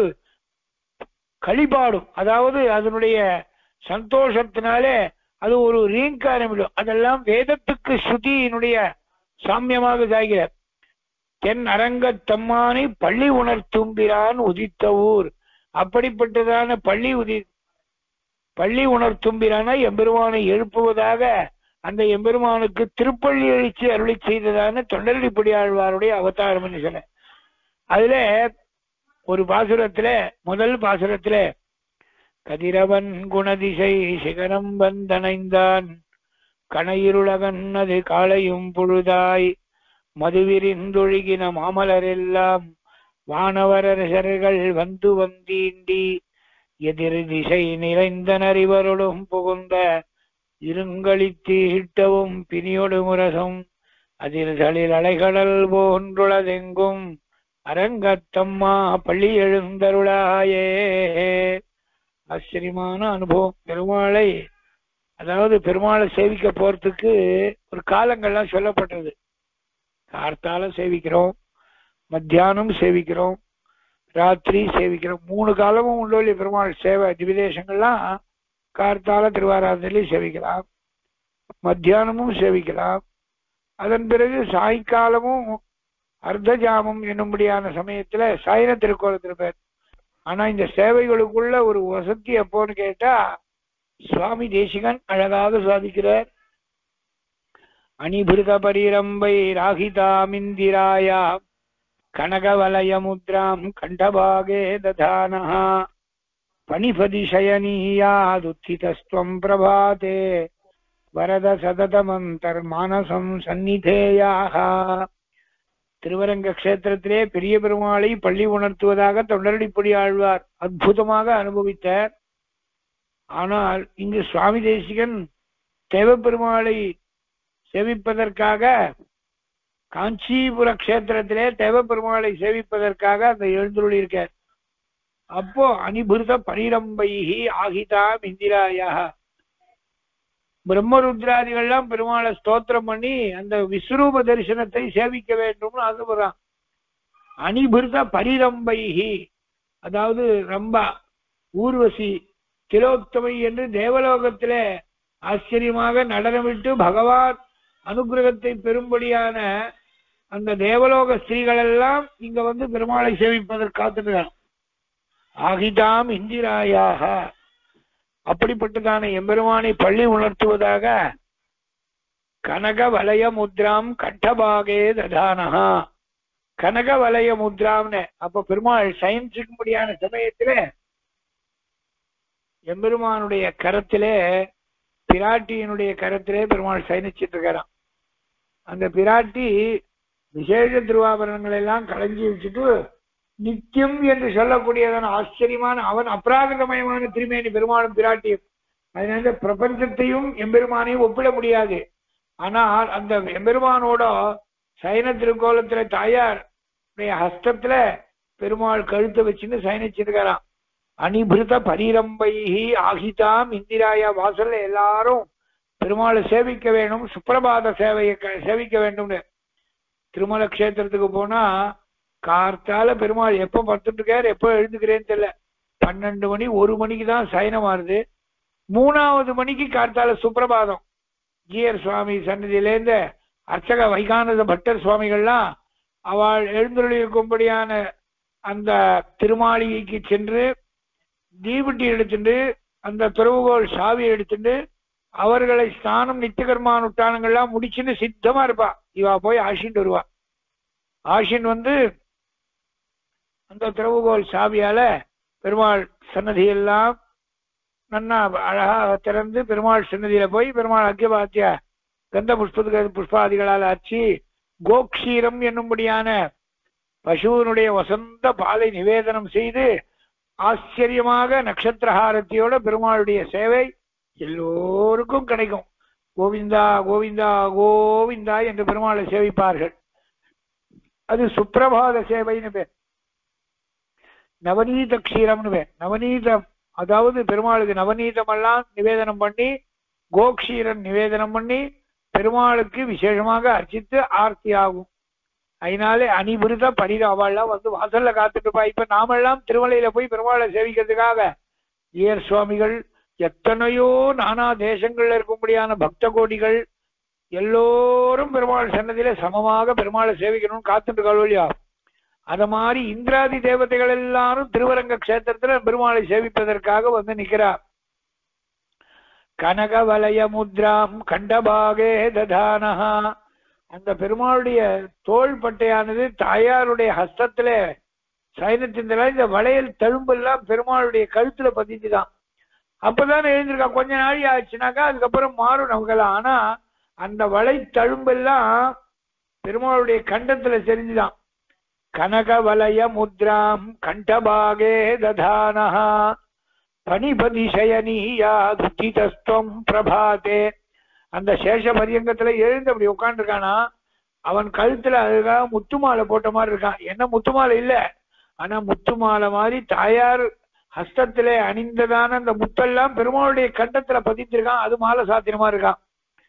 A: களிபாடும். அதாவது அதனுடைய சந்தோஷத்தினாலே அது ஒரு ரீங்காரமிடும். அதெல்லாம் வேதத்துக்கு ஸ்ருதியினுடைய சாமியமாக சாகிறார். தென் அரங்கத்தம்மானை பள்ளி உணர்த்தும்பிரான் உதித்த ஊர். அப்படிப்பட்டதான பள்ளி உதி பள்ளி உணர்த்தும்பிரான எம்பெருமானை எழுப்புவதாக அந்த எம்பெருமானுக்கு திருப்பள்ளி எழுச்சி அருளி செய்ததான தொண்டரடிப்படி ஆழ்வாருடைய அவதாரம் என்று சொன்ன. அதுல ஒரு பாசுரத்துல, முதல் பாசுரத்துல கதிரவன் குணதிசை சிகரம் வந்தனைந்தான் கணையிருளகன் அது காலையும் பொழுதாய் மதுவிரிந்தொழுகின மாமலரெல்லாம் வானவரசர்கள் வந்து வந்தீண்டி எதிர் திசை நிறைந்தனர் இவருளும் புகுந்த இருங்களித்தீட்டவும் பிணியொடு முரசும் அதிர்களில் அலைகடல் போன்றுளதெங்கும் அரங்கத்தம்மா பள்ளி எழுந்தருளாயே. ஆச்சரியமான அனுபவம். பெருமாளை, அதாவது பெருமாளை சேவிக்க போறதுக்கு ஒரு காலங்கள்லாம் சொல்லப்பட்டது. கார்த்தால சேவிக்கிறோம், மத்தியானம் சேவிக்கிறோம், ராத்திரி சேவிக்கிறோம். மூணு காலமும் உள்ள பெருமாள் சேவை திவிதேசங்கள்லாம் கார்த்தால திருவாராதனையிலே சேவிக்கலாம், மத்தியானமும் சேவிக்கலாம். அதன் பிறகு சாயங்காலமும் அர்த்த ஜாமம் என்னும்படியான சமயத்துல சாயன திருக்கோலத்துல பேர். ஆனா இந்த சேவைகளுக்குள்ள ஒரு வசதி எப்போன்னு கேட்டா சுவாமி தேசிகன் அழகாக சாதிக்கிறார். அணிபிருத பரிரம்பை ராகிதாமிந்திராயா கனகவலயமுத்ராம் கண்டபாகே ததானஹா பணிபதி சயனீயாதுத்திதஸ்த்வம் பிரபாதே வரத சததமந்தர் மானசம் சந்நிதேயாக. திருவரங்க கஷேத்திரத்திலே பெரிய பெருமாளை பள்ளி உணர்த்துவதாக தொண்டரடிப்படி ஆழ்வார் அற்புதமாக அனுபவித்தார். ஆனால் இங்கு சுவாமி தேசிகன் தேவப்பெருமாளை சேவிப்பதற்காக காஞ்சிபுர கஷேத்திரத்திலே தேவப்பெருமாளை சேவிப்பதற்காக அந்த எழுந்துள்ளி இருக்கார். அப்போ அனிபிருத பரிரம்பைஹி ஆகிதாம் இந்திராயா, பிரம்மருத்ராதிகள்லாம் பெருமாளை ஸ்தோத்திரம் பண்ணி அந்த விஸ்வரூப தரிசனத்தை சேவிக்க வேண்டும்னு ஆசைப்படுறான். அனிபிருத பரிரம்பைஹி, அதாவது ரம்பா, ஊர்வசி, திலோத்தமை என்று தேவலோகத்திலே ஆச்சரியமாக நடனமிட்டு பகவான் அனுகிரகத்தை பெறும்படியான அந்த தேவலோக ஸ்திரீகள் எல்லாம் இங்க வந்து பெருமாளை சேவிப்பதற்கு காத்துகிறான். ஆகிதாம் இந்திராயாக, அப்படிப்பட்டதான எம்பெருமானை பள்ளி உணர்த்துவதாக கனக வலய முத்ராம் கண்டபாகே ததானஹா. கனக வலய முத்ராம்னு அப்ப பெருமாள் சயனிச்சுக்கும்படியான சமயத்துல எம்பெருமானுடைய கரத்திலே, பிராட்டியினுடைய கரத்திலே பெருமாள் சயனிச்சிட்டு இருக்கிறான். அந்த பிராட்டி விசேஷ திருவாபரணங்களை எல்லாம் களைஞ்சி வச்சுட்டு நித்தியம் என்று சொல்லக்கூடியதான ஆச்சரியமான அவன் அப்ராகிருதமயமான திருமேனி பெருமாளும் பிராட்டியும். அதனால பிரபஞ்சத்தையும் எம்பெருமானையும் ஒப்பிட முடியாது. ஆனால் அந்த எம்பெருமானோட சைன திருக்கோலத்துல தாயார் ஹஸ்தத்துல பெருமாள் கழுத்தை வச்சுன்னு சயனிச்சிருக்கிறான். அனிபிருத பரிரம்பைஹி ஆகிதாம் இந்திராயா வாசல்ல எல்லாரும் பெருமாளை சேவிக்க வேணும், சுப்பிரபாத சேவையை சேவிக்க வேண்டும்னு. திருமல கஷேத்திரத்துக்கு போனா கார்த்தால பெருமாள் எப்ப படுத்துட்டு இருக்காரு எப்ப எழுந்துக்கிறேன்னு தெரியல. பன்னெண்டு மணி ஒரு மணிக்கு தான் சயனம் ஆறுது. மூணாவது மணிக்கு கார்த்தால சுப்பிரபாதம். ஜிஆர் சுவாமி சன்னதியிலேருந்து அர்ச்சக வைகானந்த பட்டர் சுவாமிகள்லாம் அவள் எழுந்தருளி இருக்கும்படியான அந்த திருமாளிகைக்கு சென்று தீபட்டி எடுத்துட்டு அந்த துறவுகோள் சாவி எடுத்துட்டு அவர்களை ஸ்நானம் நித்தியகர்மானுஷ்டானங்கள்லாம் முடிச்சுன்னு சித்தமா இருப்பா. இவா போய் ஆஷின் வருவா. ஆஷின் வந்து அந்த திறவுகோல் சாவியால பெருமாள் சன்னதியெல்லாம் நன்னா அழகாக திறந்து பெருமாள் சன்னதியில போய் பெருமாள் அக்கியபாத்திய கந்த புஷ்பத்துக்கு புஷ்பாதிகளால் அச்சு கோக்ஷீரம் என்னும்படியான பசுவனுடைய வசந்த பாலை நிவேதனம் செய்து ஆச்சரியமாக நட்சத்திரஹாரத்தியோட பெருமாளுடைய சேவை எல்லோருக்கும் கிடைக்கும். கோவிந்தா கோவிந்தா கோவிந்தா என்று பெருமாளை சேவிப்பார்கள். அது சுப்பிரபாத சேவைன்னு பேர். நவநீத க்ஷீரம்னு பேர். நவநீதம் அதாவது பெருமாளுக்கு நவநீதமெல்லாம் நிவேதனம் பண்ணி கோக்ஷீரன் நிவேதனம் பண்ணி பெருமாளுக்கு விசேஷமாக அர்ச்சித்து ஆர்த்தி ஆகும். அதனாலே அனிபிருத பரித அவள்லாம் வந்து வாசல்ல காத்துட்டு இருப்பா. இப்ப நாமெல்லாம் திருமலையில போய் பெருமாளை சேவிக்கிறதுக்காக ஜிஆர் சுவாமிகள் எத்தனையோ நானா தேசங்கள்ல இருக்கும்படியான பக்த கோடிகள் எல்லோரும் பெருமாள் சன்னதியில சமமாக பெருமாளை சேவிக்கணும்னு காத்துட்டு கல்வழியா. அத மாதிரி இந்திராதி தேவதைகள் எல்லாரும் திருவரங்க கஷேத்திரத்துல பெருமாளை சேவிப்பதற்காக வந்து நிற்கிறார். கனகவலய முத்ராம் கண்டபாகே ததானஹா. அந்த பெருமாளுடைய தோள் பட்டையானது தாயாருடைய ஹஸ்தத்துல சைனத்தின் இந்த வளையல் தழும்பெல்லாம் பெருமாளுடைய கழுத்துல பதிச்சுதான். அப்பதான் எழுந்திருக்கா. கொஞ்ச நாளி ஆச்சுனாக்கா அதுக்கப்புறம் மாறும் நமக்கெல்லாம். ஆனா அந்த வளை தழும்பெல்லாம் பெருமாளுடைய கண்டத்துல தெரிஞ்சுதான். கனகவலய முத்ராம் கண்டபாகே ததானஹா பணிபதி சயனீயா துத்திதஸ்துவம் பிரபாதே. அந்த சேஷ பரியங்கத்துல எழுந்து அப்படி உட்காந்துருக்கானா அவன் கழுத்துல அதுக்காக முத்துமாலை போட்ட மாதிரி இருக்கான். என்ன முத்துமாலை இல்ல, ஆனா முத்துமாலை மாதிரி தாயார் ஹஸ்தத்திலே அணிந்ததான அந்த முத்தெல்லாம் பெருமாளுடைய கண்டத்துல பதித்திருக்கான். அது மாலை சாத்திரமா இருக்கான்.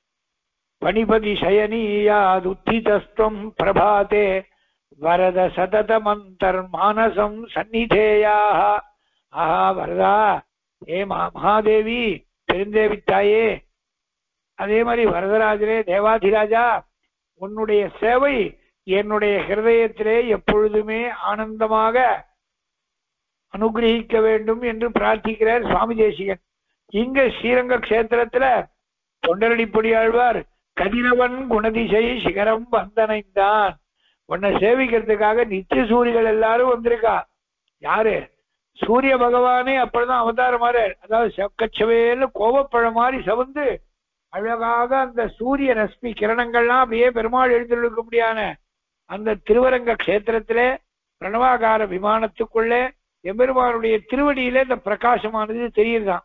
A: பணிபதி சயனீயா துத்திதஸ்துவம் பிரபாதே வரத சதத மந்தர் மானசம் சந்நிதேயாக. ஆஹா வரதா, ஏ மகாதேவி பெருந்தேவி தாயே, அதே மாதிரி வரதராஜரே தேவாதிராஜா, உன்னுடைய சேவை என்னுடைய ஹிருதயத்திலே எப்பொழுதுமே ஆனந்தமாக அனுகிரகிக்க வேண்டும் என்று பிரார்த்திக்கிறார் சுவாமி தேசிகன். இங்க ஸ்ரீரங்க கஷேத்திரத்துல தொண்டரடிப்பொடியாழ்வார் கதிரவன் குணதிசை சிகரம் வந்தனைந்தான். உன்னை சேவிக்கிறதுக்காக நித்திய சூரிகள் எல்லாரும் வந்திருக்கா. யாரு? சூரிய பகவானே அப்பதான் அவதாரமாறு, அதாவது செக்கச்சவேன்னு கோவப்பழம் மாதிரி சவந்து அழகாக அந்த சூரிய ரஷ்மி கிரணங்கள்லாம் அப்படியே பெருமாள் எழுந்திருக்க முடியான அந்த திருவரங்க கஷேத்திரத்திலே பிரணவாகார விமானத்துக்குள்ளே எம்பெருமானுடைய திருவடியில இந்த பிரகாசமானது தெரியுதுதான்.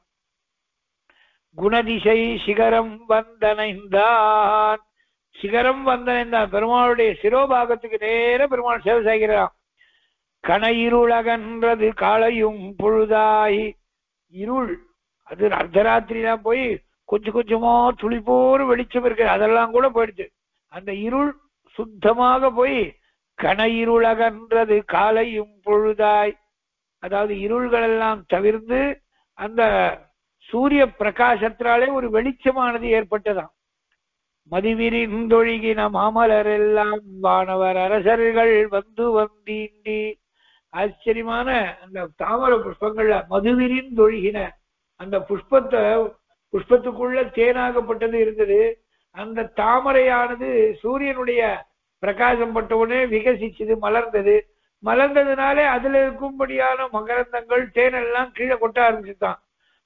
A: குணதிசை சிகரம் வந்தனைந்தான். சிகரம் வந்தனைந்தான் பெருமாளுடைய சிரோபாகத்துக்கு நேர பெருமாள் சேவை செய்கிறான். கன இருளகன்றது காலையும் பொழுதாய். இருள் அது அர்த்தராத்திரிலாம் போய் கொஞ்சம் கொஞ்சமா துளிப்போர் வெளிச்சம் இருக்கு, அதெல்லாம் கூட போயிடுச்சு. அந்த இருள் சுத்தமாக போய் கன இருளகன்றது காலையும் பொழுதாய், அதாவது இருள்கள் எல்லாம் தவிர்த்து அந்த சூரிய பிரகாசத்தினாலே ஒரு வெளிச்சமானது ஏற்பட்டதாம். மதிவிரிந்தொழுகின மாமலர் எல்லாம் வானவர் அரசர்கள் வந்து வந்தீண்டி. ஆச்சரியமான அந்த தாமர புஷ்பங்கள்ல மதுவிரிந்தொழுகின அந்த புஷ்பத்தை புஷ்பத்துக்குள்ள தேனாகப்பட்டது இருந்தது. அந்த தாமரையானது சூரியனுடைய பிரகாசம் பட்டவுடனே விகசிச்சது, மலர்ந்தது. மலர்ந்ததுனாலே அதுல இருக்கும்படியான மகரந்தங்கள் தேனெல்லாம் கீழே கொட்ட ஆரம்பிச்சுதான்.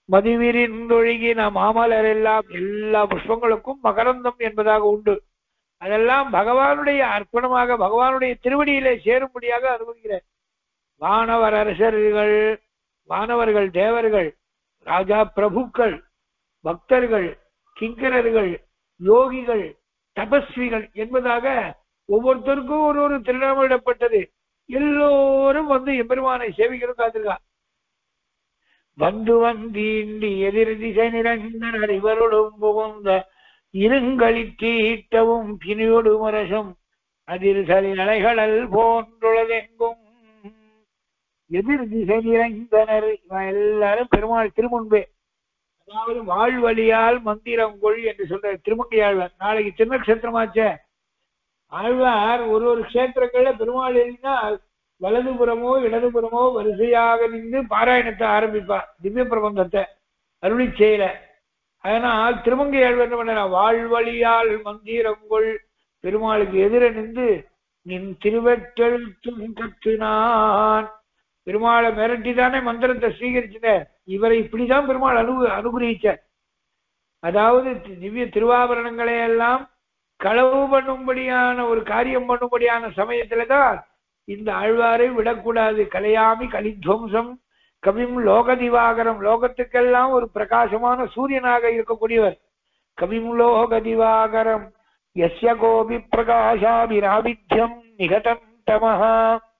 A: மதுவிரிந்தொழுகின மாமலர் எல்லாம், எல்லா புஷ்பங்களுக்கும் மகரந்தம் என்பதாக உண்டு. அதெல்லாம் பகவானுடைய அர்ப்பணமாக பகவானுடைய திருவடியிலே சேரும்படியாக அனுபவிக்கிறார். வானவர் அரசர்கள், வானவர்கள், தேவர்கள், ராஜா பிரபுக்கள், பக்தர்கள், கிங்கரர்கள், யோகிகள், தபஸ்விகள் என்பதாக ஒவ்வொருத்தருக்கும் ஒரு ஒரு திருநாமப்பட்டது. எல்லோரும் வந்து எம்பெருமானை சேவிக்கிறோம் காத்திருக்கா. வந்து வந்தீண்டி எதிர் திசை நிறைந்தனர் இவருடன் புகுந்த இருங்களித்தீட்டவும் பிணியோடு மரசும் அதில் சரி அலைகளல் போன்றுள்ளதெங்கும். எதிர் திசை நிறைந்தனர் எல்லாரும் பெருமாள் திருமுன்பே, அதாவது வாழ்வழியால் மந்திரம் கொள் என்று சொல்ற திருமங்கையாழ்வார். நாளைக்கு திருநக்ஷத்திரமாச்ச ஆழ்வார் ஒரு ஒரு கஷேத்திரங்கள்ல பெருமாள் எழுதினால் வலதுபுறமோ இடதுபுறமோ வரிசையாக நின்று பாராயணத்தை ஆரம்பிப்பார், திவ்ய பிரபந்தத்தை அருளி செய்யல. அதனால் திருமங்கை ஆழ்வார் என்ன பண்ண, வாழ்வழியால் மந்திரங்கொள், பெருமாளுக்கு எதிர நின்று நின் திருவெட்டெழுத்தும் கற்றுனான். பெருமாளை மிரட்டி தானே மந்திரத்தை ஸ்வீகரிச்சுட்ட. இவரை இப்படிதான் பெருமாள் அனு அனுகிரகிச்சார். அதாவது திவ்ய திருவாபரணங்களை எல்லாம் களவு பண்ணும்படியான ஒரு காரியம் பண்ணும்படியான சமயத்துலதான் இந்த ஆழ்வாரை விடக்கூடாது. கலையாமி கலித்வம்சம் கவிம் லோக திவாகரம், லோகத்துக்கெல்லாம் ஒரு பிரகாசமான சூரியனாக இருக்கக்கூடியவர். கவிம் லோக திவாகரம் யஸ்ய கோபி பிரகாசாபிராபித்யம் நிகதம் தமஹா.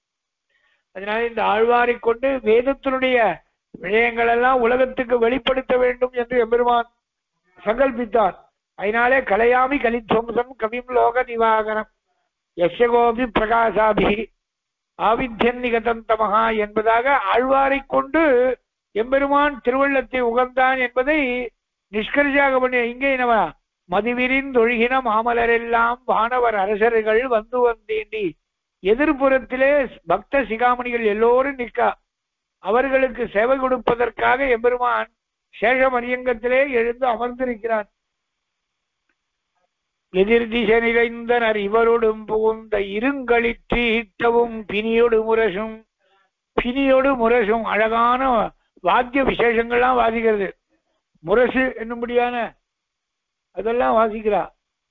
A: அதனால இந்த ஆழ்வாரை கொண்டு வேதத்தினுடைய விஷயங்கள் எல்லாம் உலகத்துக்கு வெளிப்படுத்த வேண்டும் என்று எம்பெருமான் சங்கல்பித்தார். அதனாலே கலையாமி கலித்வம்சம் கவிம் லோக திவாகரம் யஸ்ய கோபி பிரகாசாபி ஆவித்யன் நிகதம் தமஹா என்பதாக ஆழ்வாரை கொண்டு எம்பெருமான் திருவள்ளத்தை உகந்தான் என்பதை நிஷ்கர்ஷாக பண்ணி இங்கே நம்ம மதிவிரிந்தொழுகின மாமலரெல்லாம் வானவர் அரசர்கள் வந்து வந்தேண்டி. எதிர்புறத்திலே பக்த சிகாமணிகள் எல்லோரும் நிற்கா. அவர்களுக்கு சேவை கொடுப்பதற்காக எம்பெருமான் சேஷ மரியங்கத்திலே எழுந்து அமர்ந்திருக்கிறான். எதிர் திசை நிறைந்தனர் இவரோடும் புகுந்த இருங்களித்தீட்டவும் பிணியோடு முரசும். பிணியோடு முரசும் அழகான வாத்திய விசேஷங்கள்லாம் வாசிக்கிறது. முரசு என்னும்படியான அதெல்லாம் வாசிக்கிறா.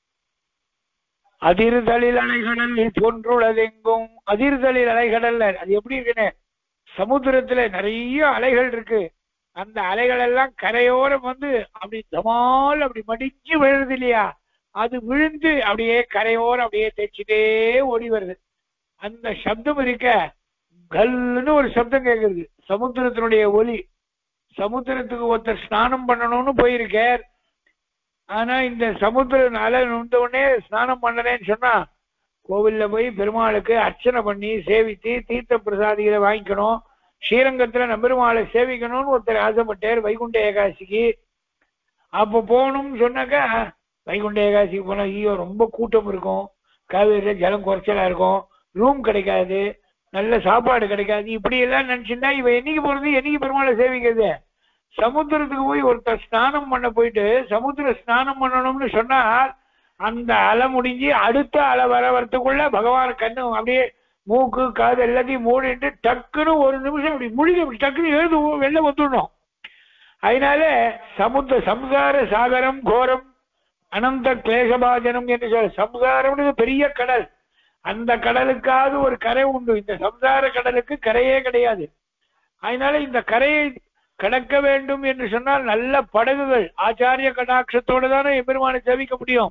A: அதிர்தலில் அலைகடல் போன்றுள்ளதெங்கும். அதிர்தலில் அலைகடல் அது எப்படி இருக்குன்னு, சமுத்திரத்துல நிறைய அலைகள் இருக்கு. அந்த அலைகள் எல்லாம் கரையோரம் வந்து அப்படி தமால் அப்படி மடிஞ்சு விழுறது இல்லையா, அது விழுந்து அப்படியே கரையோரம் அப்படியே தேய்ச்சிட்டே ஓடி வருது. அந்த சப்தம் இருக்க கல்லுன்னு ஒரு சப்தம் கேட்கறது, சமுத்திரத்தினுடைய ஒலி. சமுத்திரத்துக்கு ஒருத்தர் ஸ்நானம் பண்ணணும்னு போயிருக்கார். ஆனா இந்த சமுத்திர அலை நுந்த உடனே ஸ்நானம் பண்ணலன்னு சொன்னா கோவில்ல போய் பெருமாளுக்கு அர்ச்சனை பண்ணி சேவித்து தீர்த்த பிரசாதிகளை வாங்கிக்கணும், ஸ்ரீரங்கத்துல நம்பெருமாளை சேவிக்கணும்னு ஒருத்தர் ஆசைப்பட்டார் வைகுண்ட ஏகாதசிக்கு. அப்போ போகணும்னு சொன்னாக்கா வைகுண்ட ஏகாதசிக்கு போனா ஐயோ ரொம்ப கூட்டம் இருக்கும், காவேரியில ஜலம் குறைச்சலா இருக்கும், ரூம் கிடைக்காது, நல்ல சாப்பாடு கிடைக்காது, இப்படி எல்லாம் நினைச்சுட்டா இவ என்னைக்கு போறது, என்னைக்கு பெருமாளை சேவிக்கிறது. சமுத்திரத்துக்கு போய் ஒருத்தர் ஸ்நானம் பண்ண போயிட்டு சமுத்திர ஸ்நானம் பண்ணணும்னு சொன்னா அந்த அலை முடிஞ்சு அடுத்த அலை வர வரத்துக்குள்ள பகவான் கண்ணு அப்படியே மூக்கு காது எல்லாத்தையும் மூடிட்டு டக்குன்னு ஒரு நிமிஷம் அப்படி முழுகி டக்குன்னு எழுது வெளில வந்துடணும். அதனால சமுத்திர சம்சார சாகரம் கோரம் அனந்த கிளேசபாஜனம் என்று சொல்ல, சம்சாரம்னு பெரிய கடல், அந்த கடலுக்காவது ஒரு கரை உண்டு, இந்த சம்சார கடலுக்கு கரையே கிடையாது. அதனால இந்த கரையை கடக்க வேண்டும் என்று சொன்னால் நல்ல படகுகள் ஆச்சாரிய கடாட்சத்தோடு தானே எம்பெருமானை சேவிக்க முடியும்.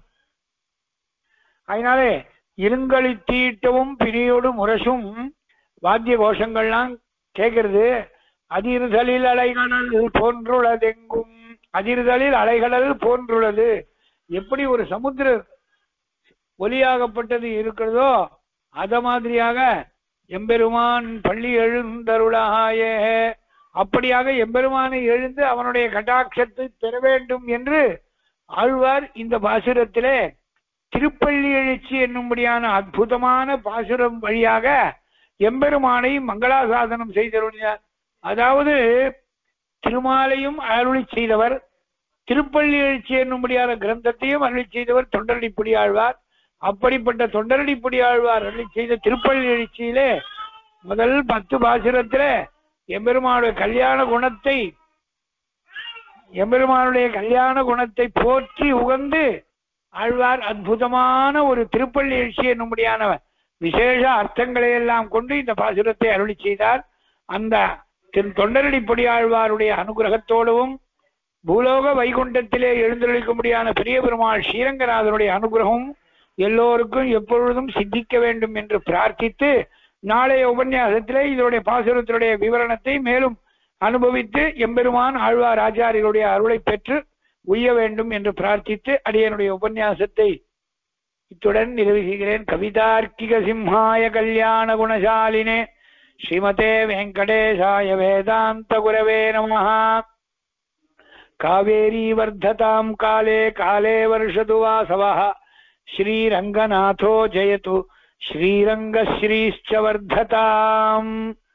A: அதனாலே இருங்களித்தீட்டவும் பிணியோடு முரசும் வாத்திய கோஷங்கள்லாம் கேட்கிறது. அதிர்தலில் அலைகடல் போன்றுள்ளதெங்கும். அதிர்தலில் அலைகடல் போன்றுள்ளது. எப்படி ஒரு சமுத்திர ஒலியாகப்பட்டது இருக்கிறதோ அத மாதிரியாக எம்பெருமான் பள்ளி எழுந்தருளாய, அப்படியாக எம்பெருமானை எழுந்து அவனுடைய கடாட்சத்தை பெற வேண்டும் என்று ஆழ்வார் இந்த பாசுரத்திலே திருப்பள்ளி எழுச்சி என்னும்படியான அற்புதமான பாசுரம் வழியாக எம்பெருமானை மங்களாசாசனம் செய்தருளினார். அதாவது திருமாலையும் அருளி செய்தவர், திருப்பள்ளி எழுச்சி என்னும்படியான கிரந்தத்தையும் அருளி செய்தவர் தொண்டரடிப்புடி ஆழ்வார். அப்படிப்பட்ட தொண்டரடிப்புடி ஆழ்வார் அருளி செய்த திருப்பள்ளி எழுச்சியிலே முதல் பத்து பாசுரத்தில எம்பெருமானுடைய கல்யாண குணத்தை எம்பெருமானுடைய கல்யாண குணத்தை போற்றி உகந்து ஆழ்வார் அற்புதமான ஒரு திருப்பள்ளி எழுச்சி என்னும்படியான விசேஷ அர்த்தங்களை எல்லாம் கொண்டு இந்த பாசுரத்தை அருளி செய்தார். அந்த திரு தொண்டரடி பொடி ஆழ்வாருடைய அனுகிரகத்தோடவும் பூலோக வைகுண்டத்திலே எழுந்தருளிக்கும்படியான பெரிய பெருமாள் ஸ்ரீரங்கநாதனுடைய அனுகிரகம் எல்லோருக்கும் எப்பொழுதும் சித்திக்க வேண்டும் என்று பிரார்த்தித்து, நாளைய உபன்யாசத்திலே இதனுடைய பாசுரத்தினுடைய விவரணத்தை மேலும் அனுபவித்து எம்பெருமான் ஆழ்வார் ஆச்சாரியருடைய அருளை பெற்று உய்ய வேண்டும் என்று பிரார்த்தித்து அடியனுடைய உபன்யாசத்தை இத்துடன் நிறைவு செய்கிறேன். கவிதார்க்கிக சிம்ஹாய கல்யாண குணசாலினே ஸ்ரீமதே வெங்கடேசாய வேதாந்த குரவே நமஹ. காவேரி வர்ததாம் காலே காலே வர்ஷது வாசவः. ஸ்ரீரங்கநாதோ ஜயது ஸ்ரீரங்கஸ்ரீश्च வர்ததாம்.